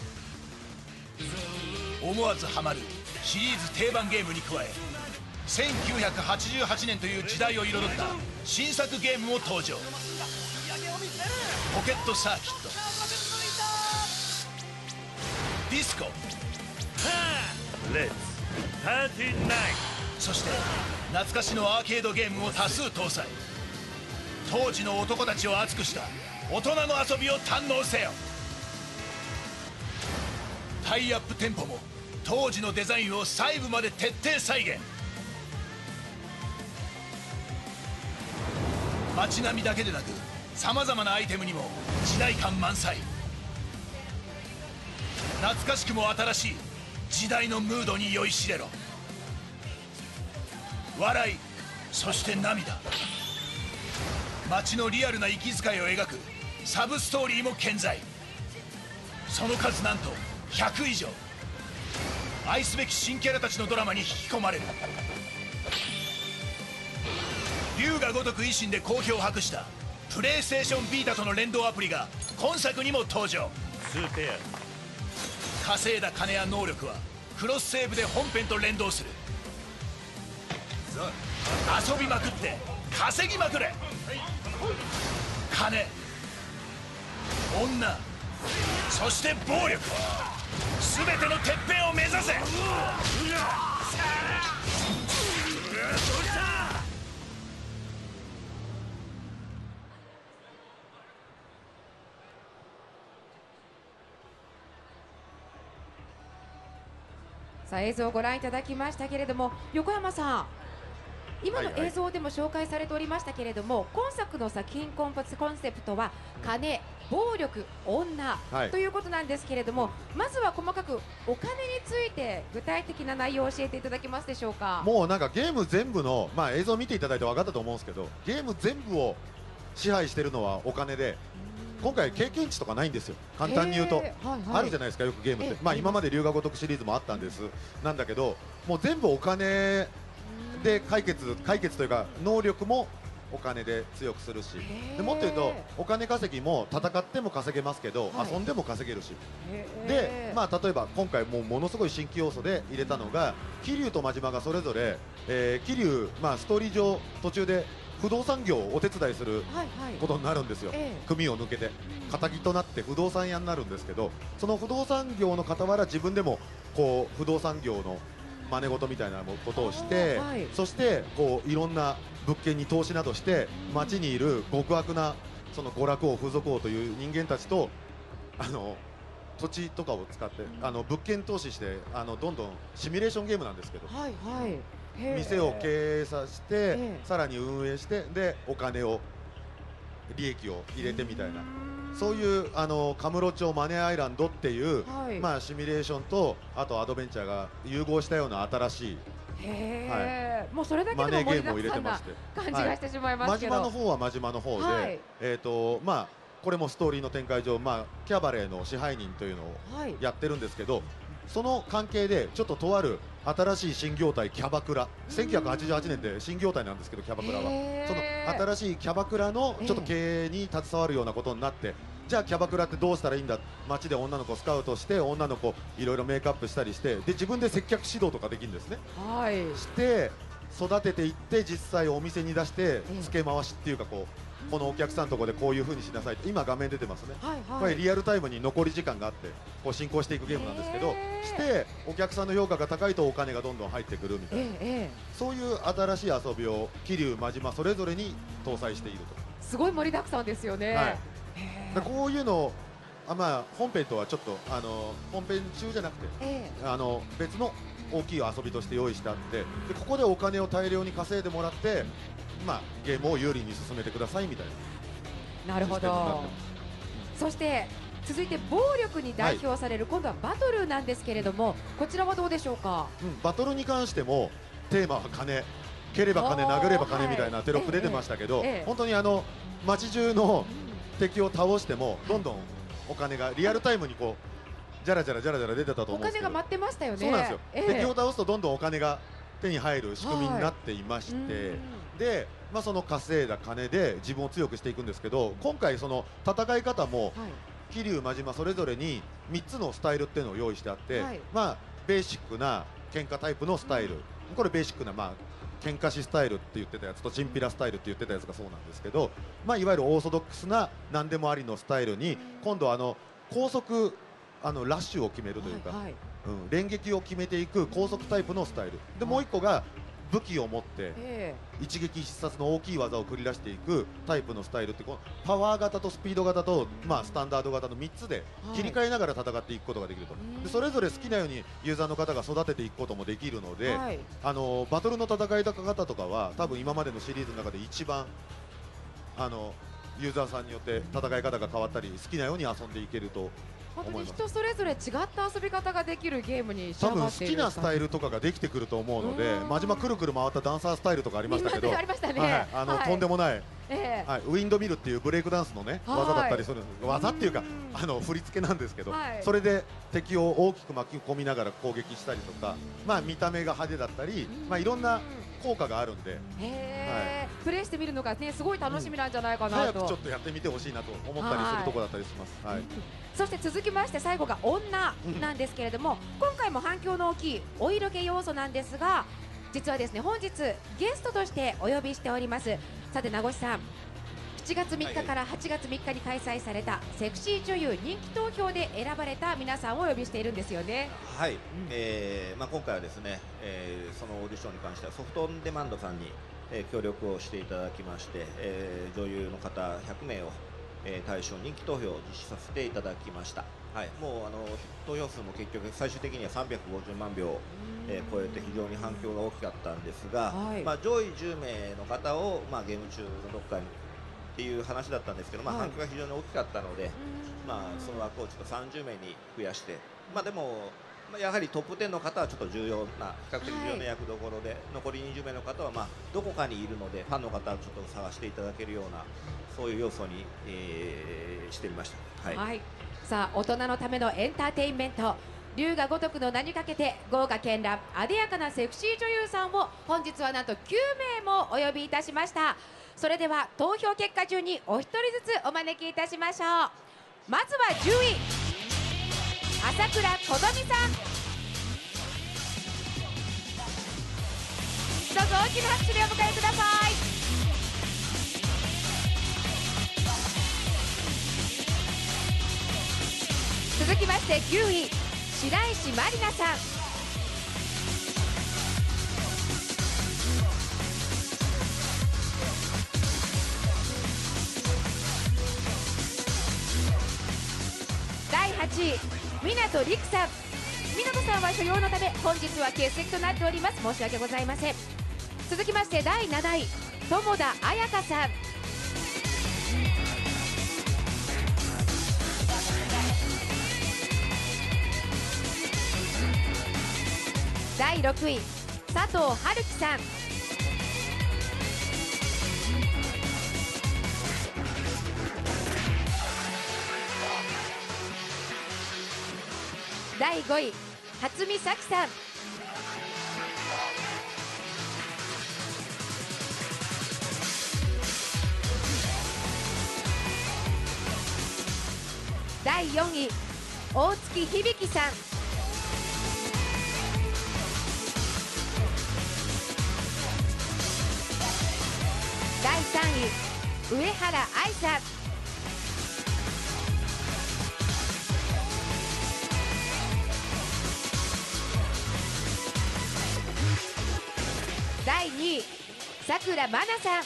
思わずハマるシリーズ定番ゲームに加え、1988年という時代を彩った新作ゲームも登場。ポケットサーキット、ディスコ、レッツパーティーナイト、そして懐かしのアーケードゲームを多数搭載。当時の男たちを熱くした大人の遊びを堪能せよ。タイアップテンポも当時のデザインを細部まで徹底再現。街並みだけでなくさまざまなアイテムにも時代感満載。懐かしくも新しい時代のムードに酔いしれろ。笑い、そして涙、街のリアルな息遣いを描くサブストーリーも健在。その数なんと100以上。愛すべき新キャラたちのドラマに引き込まれる。龍が如く維新で好評を博したプレイステーションビータとの連動アプリが今作にも登場。稼いだ金や能力はクロスセーブで本編と連動する。遊びまくって稼ぎまくれ。金、女、そして暴力、全てのてっぺんを目指せ。 さあ映像をご覧いただきましたけれども、横山さん、今の映像でも紹介されておりましたけれども、今作の作品コンセプトは金、暴力、女ということなんですけれども、まずは細かくお金について具体的な内容を教えていただけますでしょうか。 もうなんかゲーム全部の、映像を見ていただいて分かったと思うんですけど、ゲーム全部を支配しているのはお金で、今回経験値とかないんですよ。簡単に言うと、あるじゃないですか、よくゲームって。今まで龍が如くシリーズもあったんです。なんだけど、もう全部お金で解決というか能力もお金で強くするし、でもっと言うとお金稼ぎも戦っても稼げますけど、遊んでも稼げるし、で例えば今回ものすごい新規要素で入れたのが桐生と真島がそれぞれ、桐生、ストーリー上途中で不動産業をお手伝いすることになるんですよ、組を抜けて仇となって不動産屋になるんですけど、その不動産業の傍ら自分でもこう不動産業の真似事みたいなことをして、そしてこういろんな物件に投資などして街にいる極悪なその娯楽王風俗王という人間たちと土地とかを使って物件投資してどんどんシミュレーションゲームなんですけど、店を経営させてさらに運営してでお金を利益を入れてみたいな、そういうカムロ町マネーアイランドっていう、シミュレーションとあとアドベンチャーが融合したような新しいもうそれだけでも盛りだくさんな感じがしてしまいますけど、 真島の方は真島の方で、これもストーリーの展開上、キャバレーの支配人というのをやってるんですけど、その関係でちょっととある新しい新業態キャバクラ、1988年で新業態なんですけどキャバクラはその新しいキャバクラのちょっと経営に携わるようなことになって、じゃあキャバクラってどうしたらいいんだ、街で女の子をスカウトして女の子いろいろメイクアップしたりしてで自分で接客指導とかできるんですね、して育てていって実際お店に出して付け回しっていうかこのお客さんのところでこういう風にしなさいって今画面出てますね、これリアルタイムに残り時間があってこう進行していくゲームなんですけど、してお客さんの評価が高いとお金がどんどん入ってくるみたいな、そういう新しい遊びを桐生真島それぞれに搭載していると。 すごい盛りだくさんですよね、 こういうのを本編とはちょっと本編中じゃなくて、別の大きい遊びとして用意してあってでここでお金を大量に稼いでもらってゲームを有利に進めてくださいみたいな。 なるほど。そして続いて暴力に代表される、今度はバトルなんですけれども、こちらはどうでしょうか。 バトルに関してもテーマは金、蹴れば金、殴れば金みたいなテロップ出てましたけど、本当に街中の敵を倒してもどんどんお金がリアルタイムにこうじゃらじゃら出てたと思うんですけど、 お金が待ってましたよね。 そうなんですよ、敵を倒すとどんどんお金が手に入る仕組みになっていまして、でその稼いだ金で自分を強くしていくんですけど、今回その戦い方も桐生真島それぞれに3つのスタイルっていうのを用意してあって、ベーシックな喧嘩タイプのスタイル、これベーシックな喧嘩師スタイルって言ってたやつとチンピラスタイルって言ってたやつがそうなんですけど、いわゆるオーソドックスな何でもありのスタイルに今度高速ラッシュを決めるというか、連撃を決めていく高速タイプのスタイルで、もう1個が武器を持って一撃必殺の大きい技を繰り出していくタイプのスタイルって、このパワー型とスピード型と、スタンダード型の3つで切り替えながら戦っていくことができると、でそれぞれ好きなようにユーザーの方が育てていくこともできるので、バトルの戦い方とかは多分今までのシリーズの中で一番ユーザーさんによって戦い方が変わったり好きなように遊んでいけると本当に人それぞれ違った遊び方ができるゲームに仕上がっている。 多分好きなスタイルとかができてくると思うので、真島くるくる回ったダンサースタイルとかありましたけど、とんでもない、ウィンドミルっていうブレイクダンスのね技だったりする、技っていうか振り付けなんですけど、それで敵を大きく巻き込みながら攻撃したりとか、見た目が派手だったり、いろんな効果があるんで、 プレイしてみるのがねすごい楽しみなんじゃないかなと、 早くちょっとやってみてほしいなと思ったりするところだったりします。 そして続きまして最後が女なんですけれども、今回も反響の大きいお色気要素なんですが、実はですね本日ゲストとしてお呼びしております。さて名越さん、7月3日から8月3日に開催されたセクシー女優人気投票で選ばれた皆さんをお呼びしているんですよね。 はい、今回はですね、そのオーディションに関してはソフトオンデマンドさんに、協力をしていただきまして、女優の方100名を対象人気投票を実施させていただきました。もう投票数も結局最終的には350万票を、超えて非常に反響が大きかったんですが、上位10名の方を、ゲーム中のどっかにっていう話だったんですけど、反響が非常に大きかったので、その枠をちょっと30名に増やして、でもやはりトップ10の方はちょっと重要な比較的重要な役どころで、残り20名の方はどこかにいるのでファンの方はちょっと探していただけるようなそういう要素に、してみました。 さあ大人のためのエンターテインメント、 龍が如くの名にかけて豪華絢爛あでやかなセクシー女優さんを本日はなんと9名もお呼びいたしました。それでは投票結果順にお一人ずつお招きいたしましょう。まずは10位朝倉こどみさん、どうぞ大きな拍手でお迎えください。続きまして9位白石まりなさん、第8位湊陸さん。湊さんは所用のため本日は欠席となっております。申し訳ございません。続きまして第7位友田彩香さん、第6位佐藤春樹さん、第5位初見咲さん、第4位大月響さん、第3位上原愛さん、第2位さくらまなさん、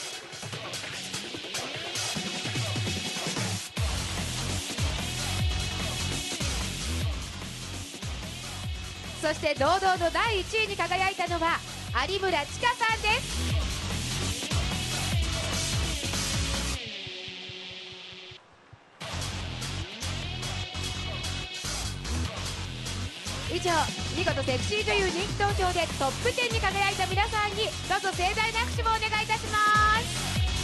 そして堂々の第1位に輝いたのは有村千佳さんです。以上、見事セクシー女優人気投票でトップ10に輝いた皆さんにどうぞ盛大な拍手をお願いいたします。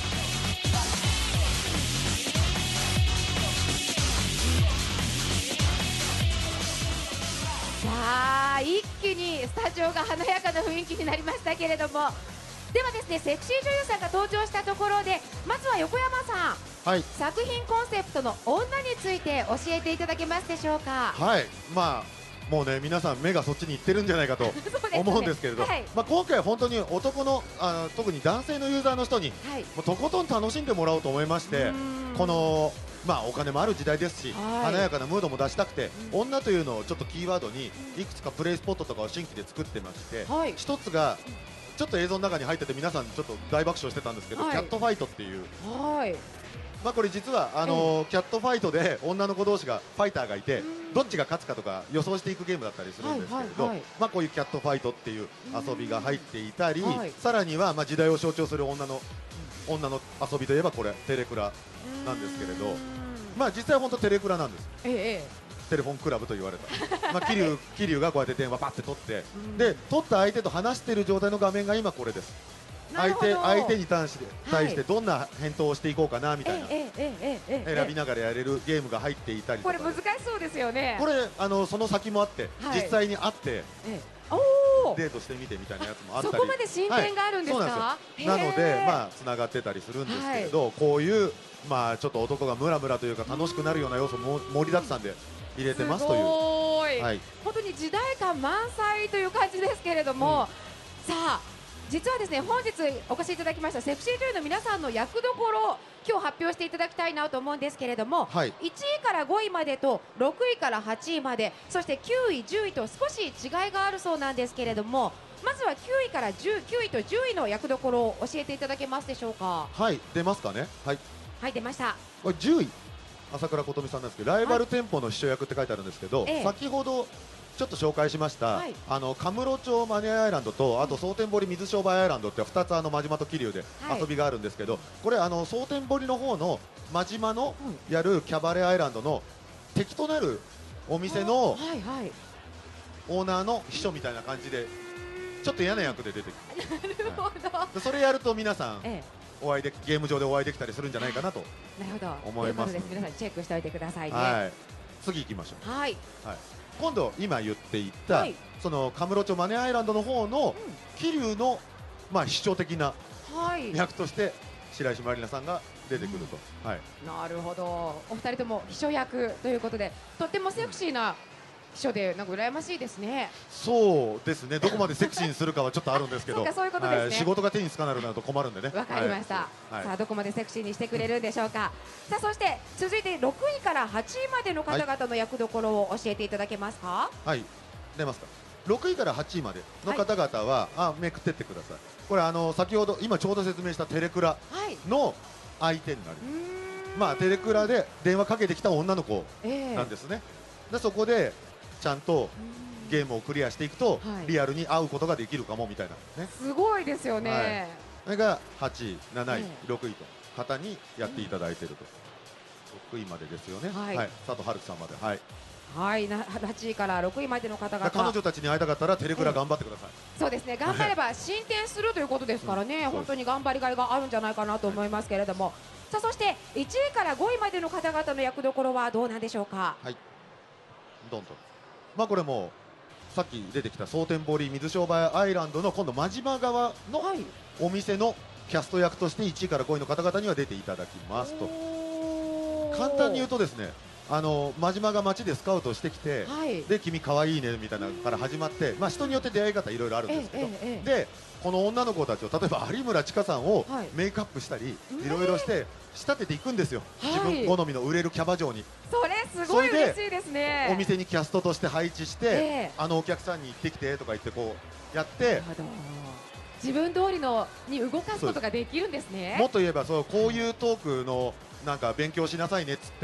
さあ一気にスタジオが華やかな雰囲気になりましたけれども、ではですね、セクシー女優さんが登場したところでまずは横山さん、 はい、 作品コンセプトの女について教えていただけますでしょうか。 はい、もうね、皆さん目がそっちに行ってるんじゃないかと思うんですけれど、はい、今回は本当に男の特に男性のユーザーの人に、はい、もうとことん楽しんでもらおうと思いまして、このお金もある時代ですし、華やかなムードも出したくて、女というのをちょっとキーワードにいくつかプレイスポットとかを新規で作ってまして、一つがちょっと映像の中に入ってて皆さんちょっと大爆笑してたんですけど、キャットファイトっていう。これ実はキャットファイトで女の子同士がファイターがいて、どっちが勝つかとか予想していくゲームだったりするんですけれど、こういうキャットファイトっていう遊びが入っていたり、さらには時代を象徴する女の遊びといえばこれテレクラなんですけれど、実際は本当テレクラなんです。テレフォンクラブと言われた桐生がこうやって電話パッて取って、で取った相手と話している状態の画面が今これです。相手に対してどんな返答をしていこうかなみたいな選びながらやれるゲームが入っていたりとか、 これ難しそうですよね。 これその先もあって、実際に会ってデートしてみてみたいなやつもあったり、 そこまで進展があるんですか。 なのでつながってたりするんですけれど、こういうちょっと男がムラムラというか楽しくなるような要素も盛りだくさんで入れてますという、 本当に時代感満載という感じですけれども、さあ実はですね、本日お越しいただきましたセクシー女優の皆さんの役どころ、今日発表していただきたいなと思うんですけれども、1位から5位までと6位から8位まで、そして9位10位と少し違いがあるそうなんですけれども、まずは9位と10位の役どころを教えていただけますでしょうか。 出ますかね。 はい、出ました。 これ10位朝倉琴美さんなんですけど、ライバル店舗の秘書役って書いてあるんですけど、先ほどちょっと紹介しました、カムロ町マネアイランドと、あと蒼天堀水商売アイランドって2つ真島と桐生で遊びがあるんですけど、これ蒼天堀の方の真島のやるキャバレーアイランドの敵となるお店のオーナーの秘書みたいな感じでちょっと嫌な役で出てくる。それやると皆さんゲーム上でお会いできたりするんじゃないかなと思います。 皆さんチェックしておいてくださいね。 次行きましょう。 はい、 今度今言っていた、そのカムロ町マネーアイランドの方の桐生の秘書的な役として白石まりなさんが出てくると。 なるほど、お二人とも秘書役ということで、とってもセクシーな秘書で、なんか羨ましいですね。 そうですね、どこまでセクシーにするかはちょっとあるんですけどそういうことですね。 仕事が手につかなくなると困るんでね。 わかりました、さあどこまでセクシーにしてくれるんでしょうか。さあそして続いて6位から8位までの方々の役どころを教えていただけますか。 はい、出ますか。6位から8位までの方々は、めくってってください。これ先ほど今ちょうど説明したテレクラの相手になります。テレクラで電話かけてきた女の子なんですね。でそこでちゃんとゲームをクリアしていくと、リアルに会うことができるかもみたいなね。 すごいですよね。 それが8位、7位、6位と方にやっていただいていると。6位までですよね。佐藤春樹さんまで。 8位から6位までの方々、 彼女たちに会いたかったらテレクラ頑張ってください。 そうですね、頑張れば進展するということですからね、本当に頑張りがいがあるんじゃないかなと思いますけれども、さあそして1位から5位までの方々の役どころはどうなんでしょうか。 どんどん、これもさっき出てきた蒼天堀水商売アイランドの今度真島側のお店のキャスト役として1位から5位の方々には出ていただきますと。簡単に言うとですね、真島が街でスカウトしてきて、で君可愛いねみたいなのから始まって、人によって出会い方いろいろあるんですけど、でこの女の子たちを例えば有村千佳さんをメイクアップしたりいろいろして仕立てていくんですよ、自分好みの売れるキャバ嬢に。 それすごい嬉しいですね。 お店にキャストとして配置して、お客さんに行ってきてとか言ってこうやって、 自分通りのに動かすことができるんですね。 もっと言えばこういうトークのなんか勉強しなさいねっつって、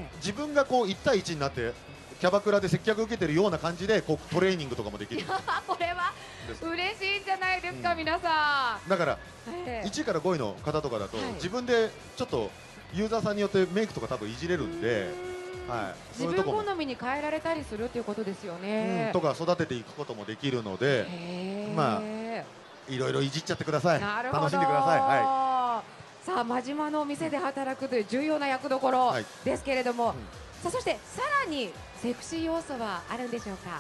自分がこう1対1になってキャバクラで接客受けてるような感じでこうトレーニングとかもできる。 これは嬉しいんじゃないですか、皆さん。 だから1位から5位の方とかだと、自分でちょっとユーザーさんによってメイクとか多分いじれるんで、 自分好みに変えられたりするっていうことですよね。 とか育てていくこともできるので、いろいろいじっちゃってください。楽しんでください。 さあ真島のお店で働くという重要な役どころですけれども、さあそしてさらにセクシー要素はあるんでしょうか。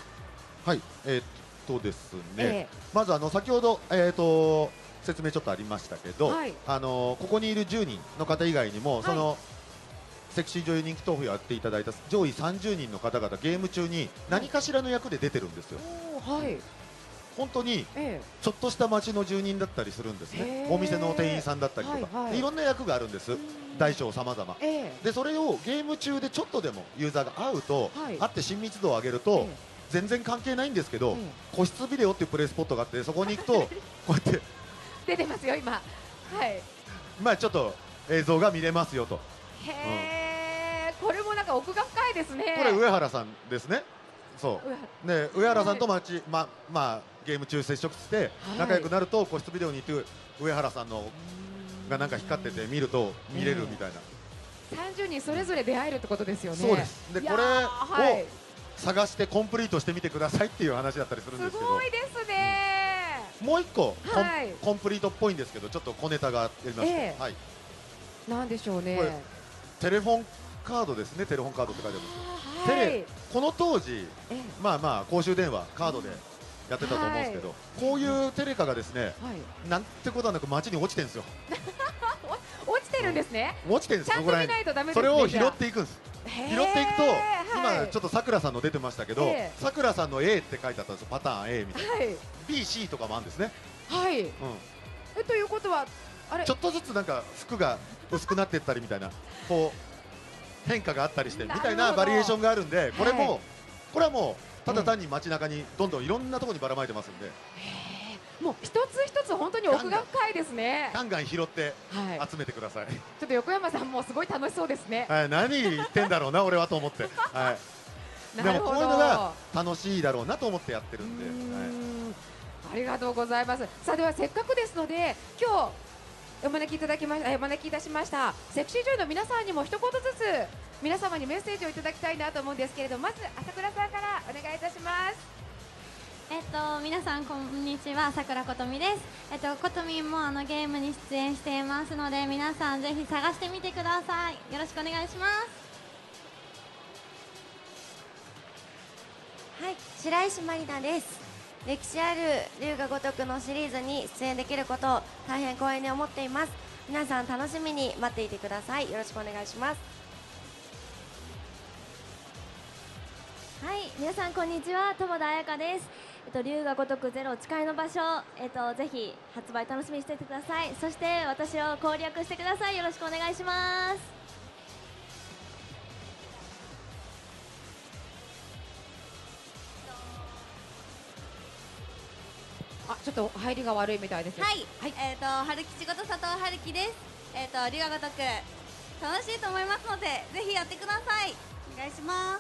ですね、まず先ほど説明ちょっとありましたけど、ここにいる10人の方以外にも、そのセクシー女優人気投票やっていただいた上位30人の方々、ゲーム中に何かしらの役で出てるんですよ。本当にちょっとした町の住人だったりするんですね。お店の店員さんだったりとか、いろんな役があるんです。大小さまざまで、それをゲーム中でちょっとでもユーザーが会うと、会って親密度を上げると、全然関係ないんですけど、個室ビデオっていうプレイスポットがあって、そこに行くとこうやって出てますよ今。 ちょっと映像が見れますよと。 これもなんか奥が深いですね。 これ上原さんですね。そうね、上原さんとゲーム中接触して仲良くなると、個室ビデオに行って上原さんのがなんか光ってて見ると見れるみたいな。 30人それぞれ出会えるってことですよね。 そうです。でこれを探してコンプリートしてみてくださいっていう話だったりするんですけど。 すごいですね。 もう一個コンプリートっぽいんですけど、ちょっと小ネタがありまして、 なんでしょうね。 テレフォンカードですね。テレフォンカードって書いてます。この当時公衆電話カードでやってたと思うんですけど、こういうテレカがですね、なんてことはなく街に落ちてるんですよ。 落ちてるんですね。 落ちてるんです。それを拾っていくんです。拾っていくと、今ちょっとさくらさんの出てましたけど、さくらさんの A って書いてあったんですよ。パターン A みたいな。B、C とかもあるんですね。 ということはちょっとずつなんか服が薄くなっていったりみたいな、こう変化があったりしてみたいなバリエーションがあるんで、これはもうただ単に街中にどんどんいろんなところにばらまいてますんで、 もう一つ一つ本当に奥が深いですね。 ガンガン拾って集めてください。 ちょっと横山さんもすごい楽しそうですね。 何言ってんだろうな俺はと思って。でもこういうのが楽しいだろうなと思ってやってるんで。 ありがとうございます。さあではせっかくですので、今日お招きいたしましたセクシー女優の皆さんにも一言ずつ皆様にメッセージをいただきたいなと思うんですけれど、まず朝倉さんからお願いいたします。 皆さんこんにちは、さくらことみです。ことみんもゲームに出演していますので、皆さんぜひ探してみてください。よろしくお願いします。 はい、白石まりなです。歴史ある龍が如くのシリーズに出演できることを大変光栄に思っています。皆さん楽しみに待っていてください。よろしくお願いします。 はい、皆さんこんにちは、友田彩香です。龍が如くゼロ誓いの場所、ぜひ発売楽しみにしていてください。そして私を攻略してください。よろしくお願いします。 あ、ちょっと入りが悪いみたいです。 はい、春吉こと佐藤春樹です。龍が如く楽しいと思いますので、ぜひやってください。お願いします。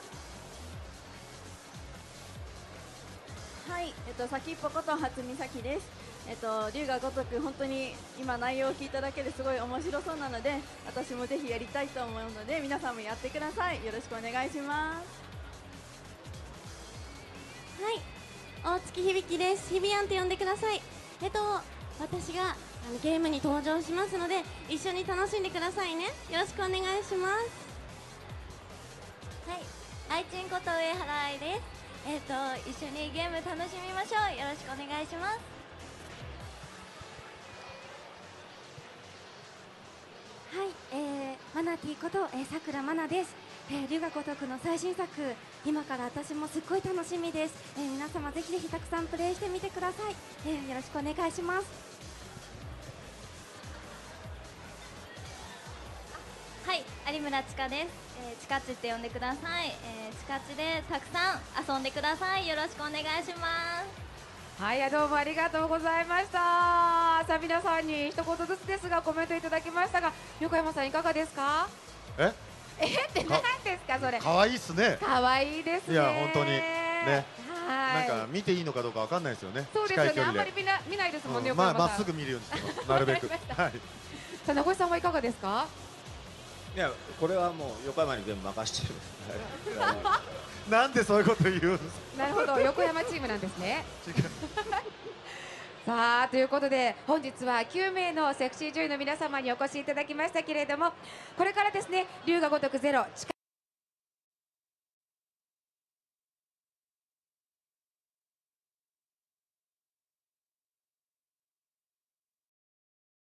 はい、先っぽこと初美咲です。龍が如く本当に今内容を聞いただけですごい面白そうなので、私もぜひやりたいと思うので、皆さんもやってください。よろしくお願いします。 はい、大月響です。日比安と呼んでください。私がゲームに登場しますので、一緒に楽しんでくださいね。よろしくお願いします。 はい、愛ちんこと上原愛です。一緒にゲーム楽しみましょう。よろしくお願いします。 はい、マナティこと、さくらまなです。龍が如くの最新作、今から私もすっごい楽しみです。皆様ぜひぜひたくさんプレイしてみてください。よろしくお願いします。 はい、有村ちかです。ちかちって呼んでください。ちかちでたくさん遊んでください。よろしくお願いします。 はい、どうもありがとうございました。さあ皆さんに一言ずつですがコメントいただきましたが、横山さんいかがですか？って何ですかそれ？ 可愛いっすね。 可愛いですね。 いや本当にね。 はい。 なんか見ていいのかどうかわかんないですよね。 そうですよね。あんまり見ないですもんね。 まっすぐ見るようにしてます。なるべく。はい。 さあ名越さんはいかがですか？ いや、これはもう横山に全部任してる。 なんでそういうこと言うんですか？ なるほど、横山チームなんですね。さあということで本日は9名のセクシー女優の皆様にお越しいただきましたけれども、これからですね龍が如くゼロ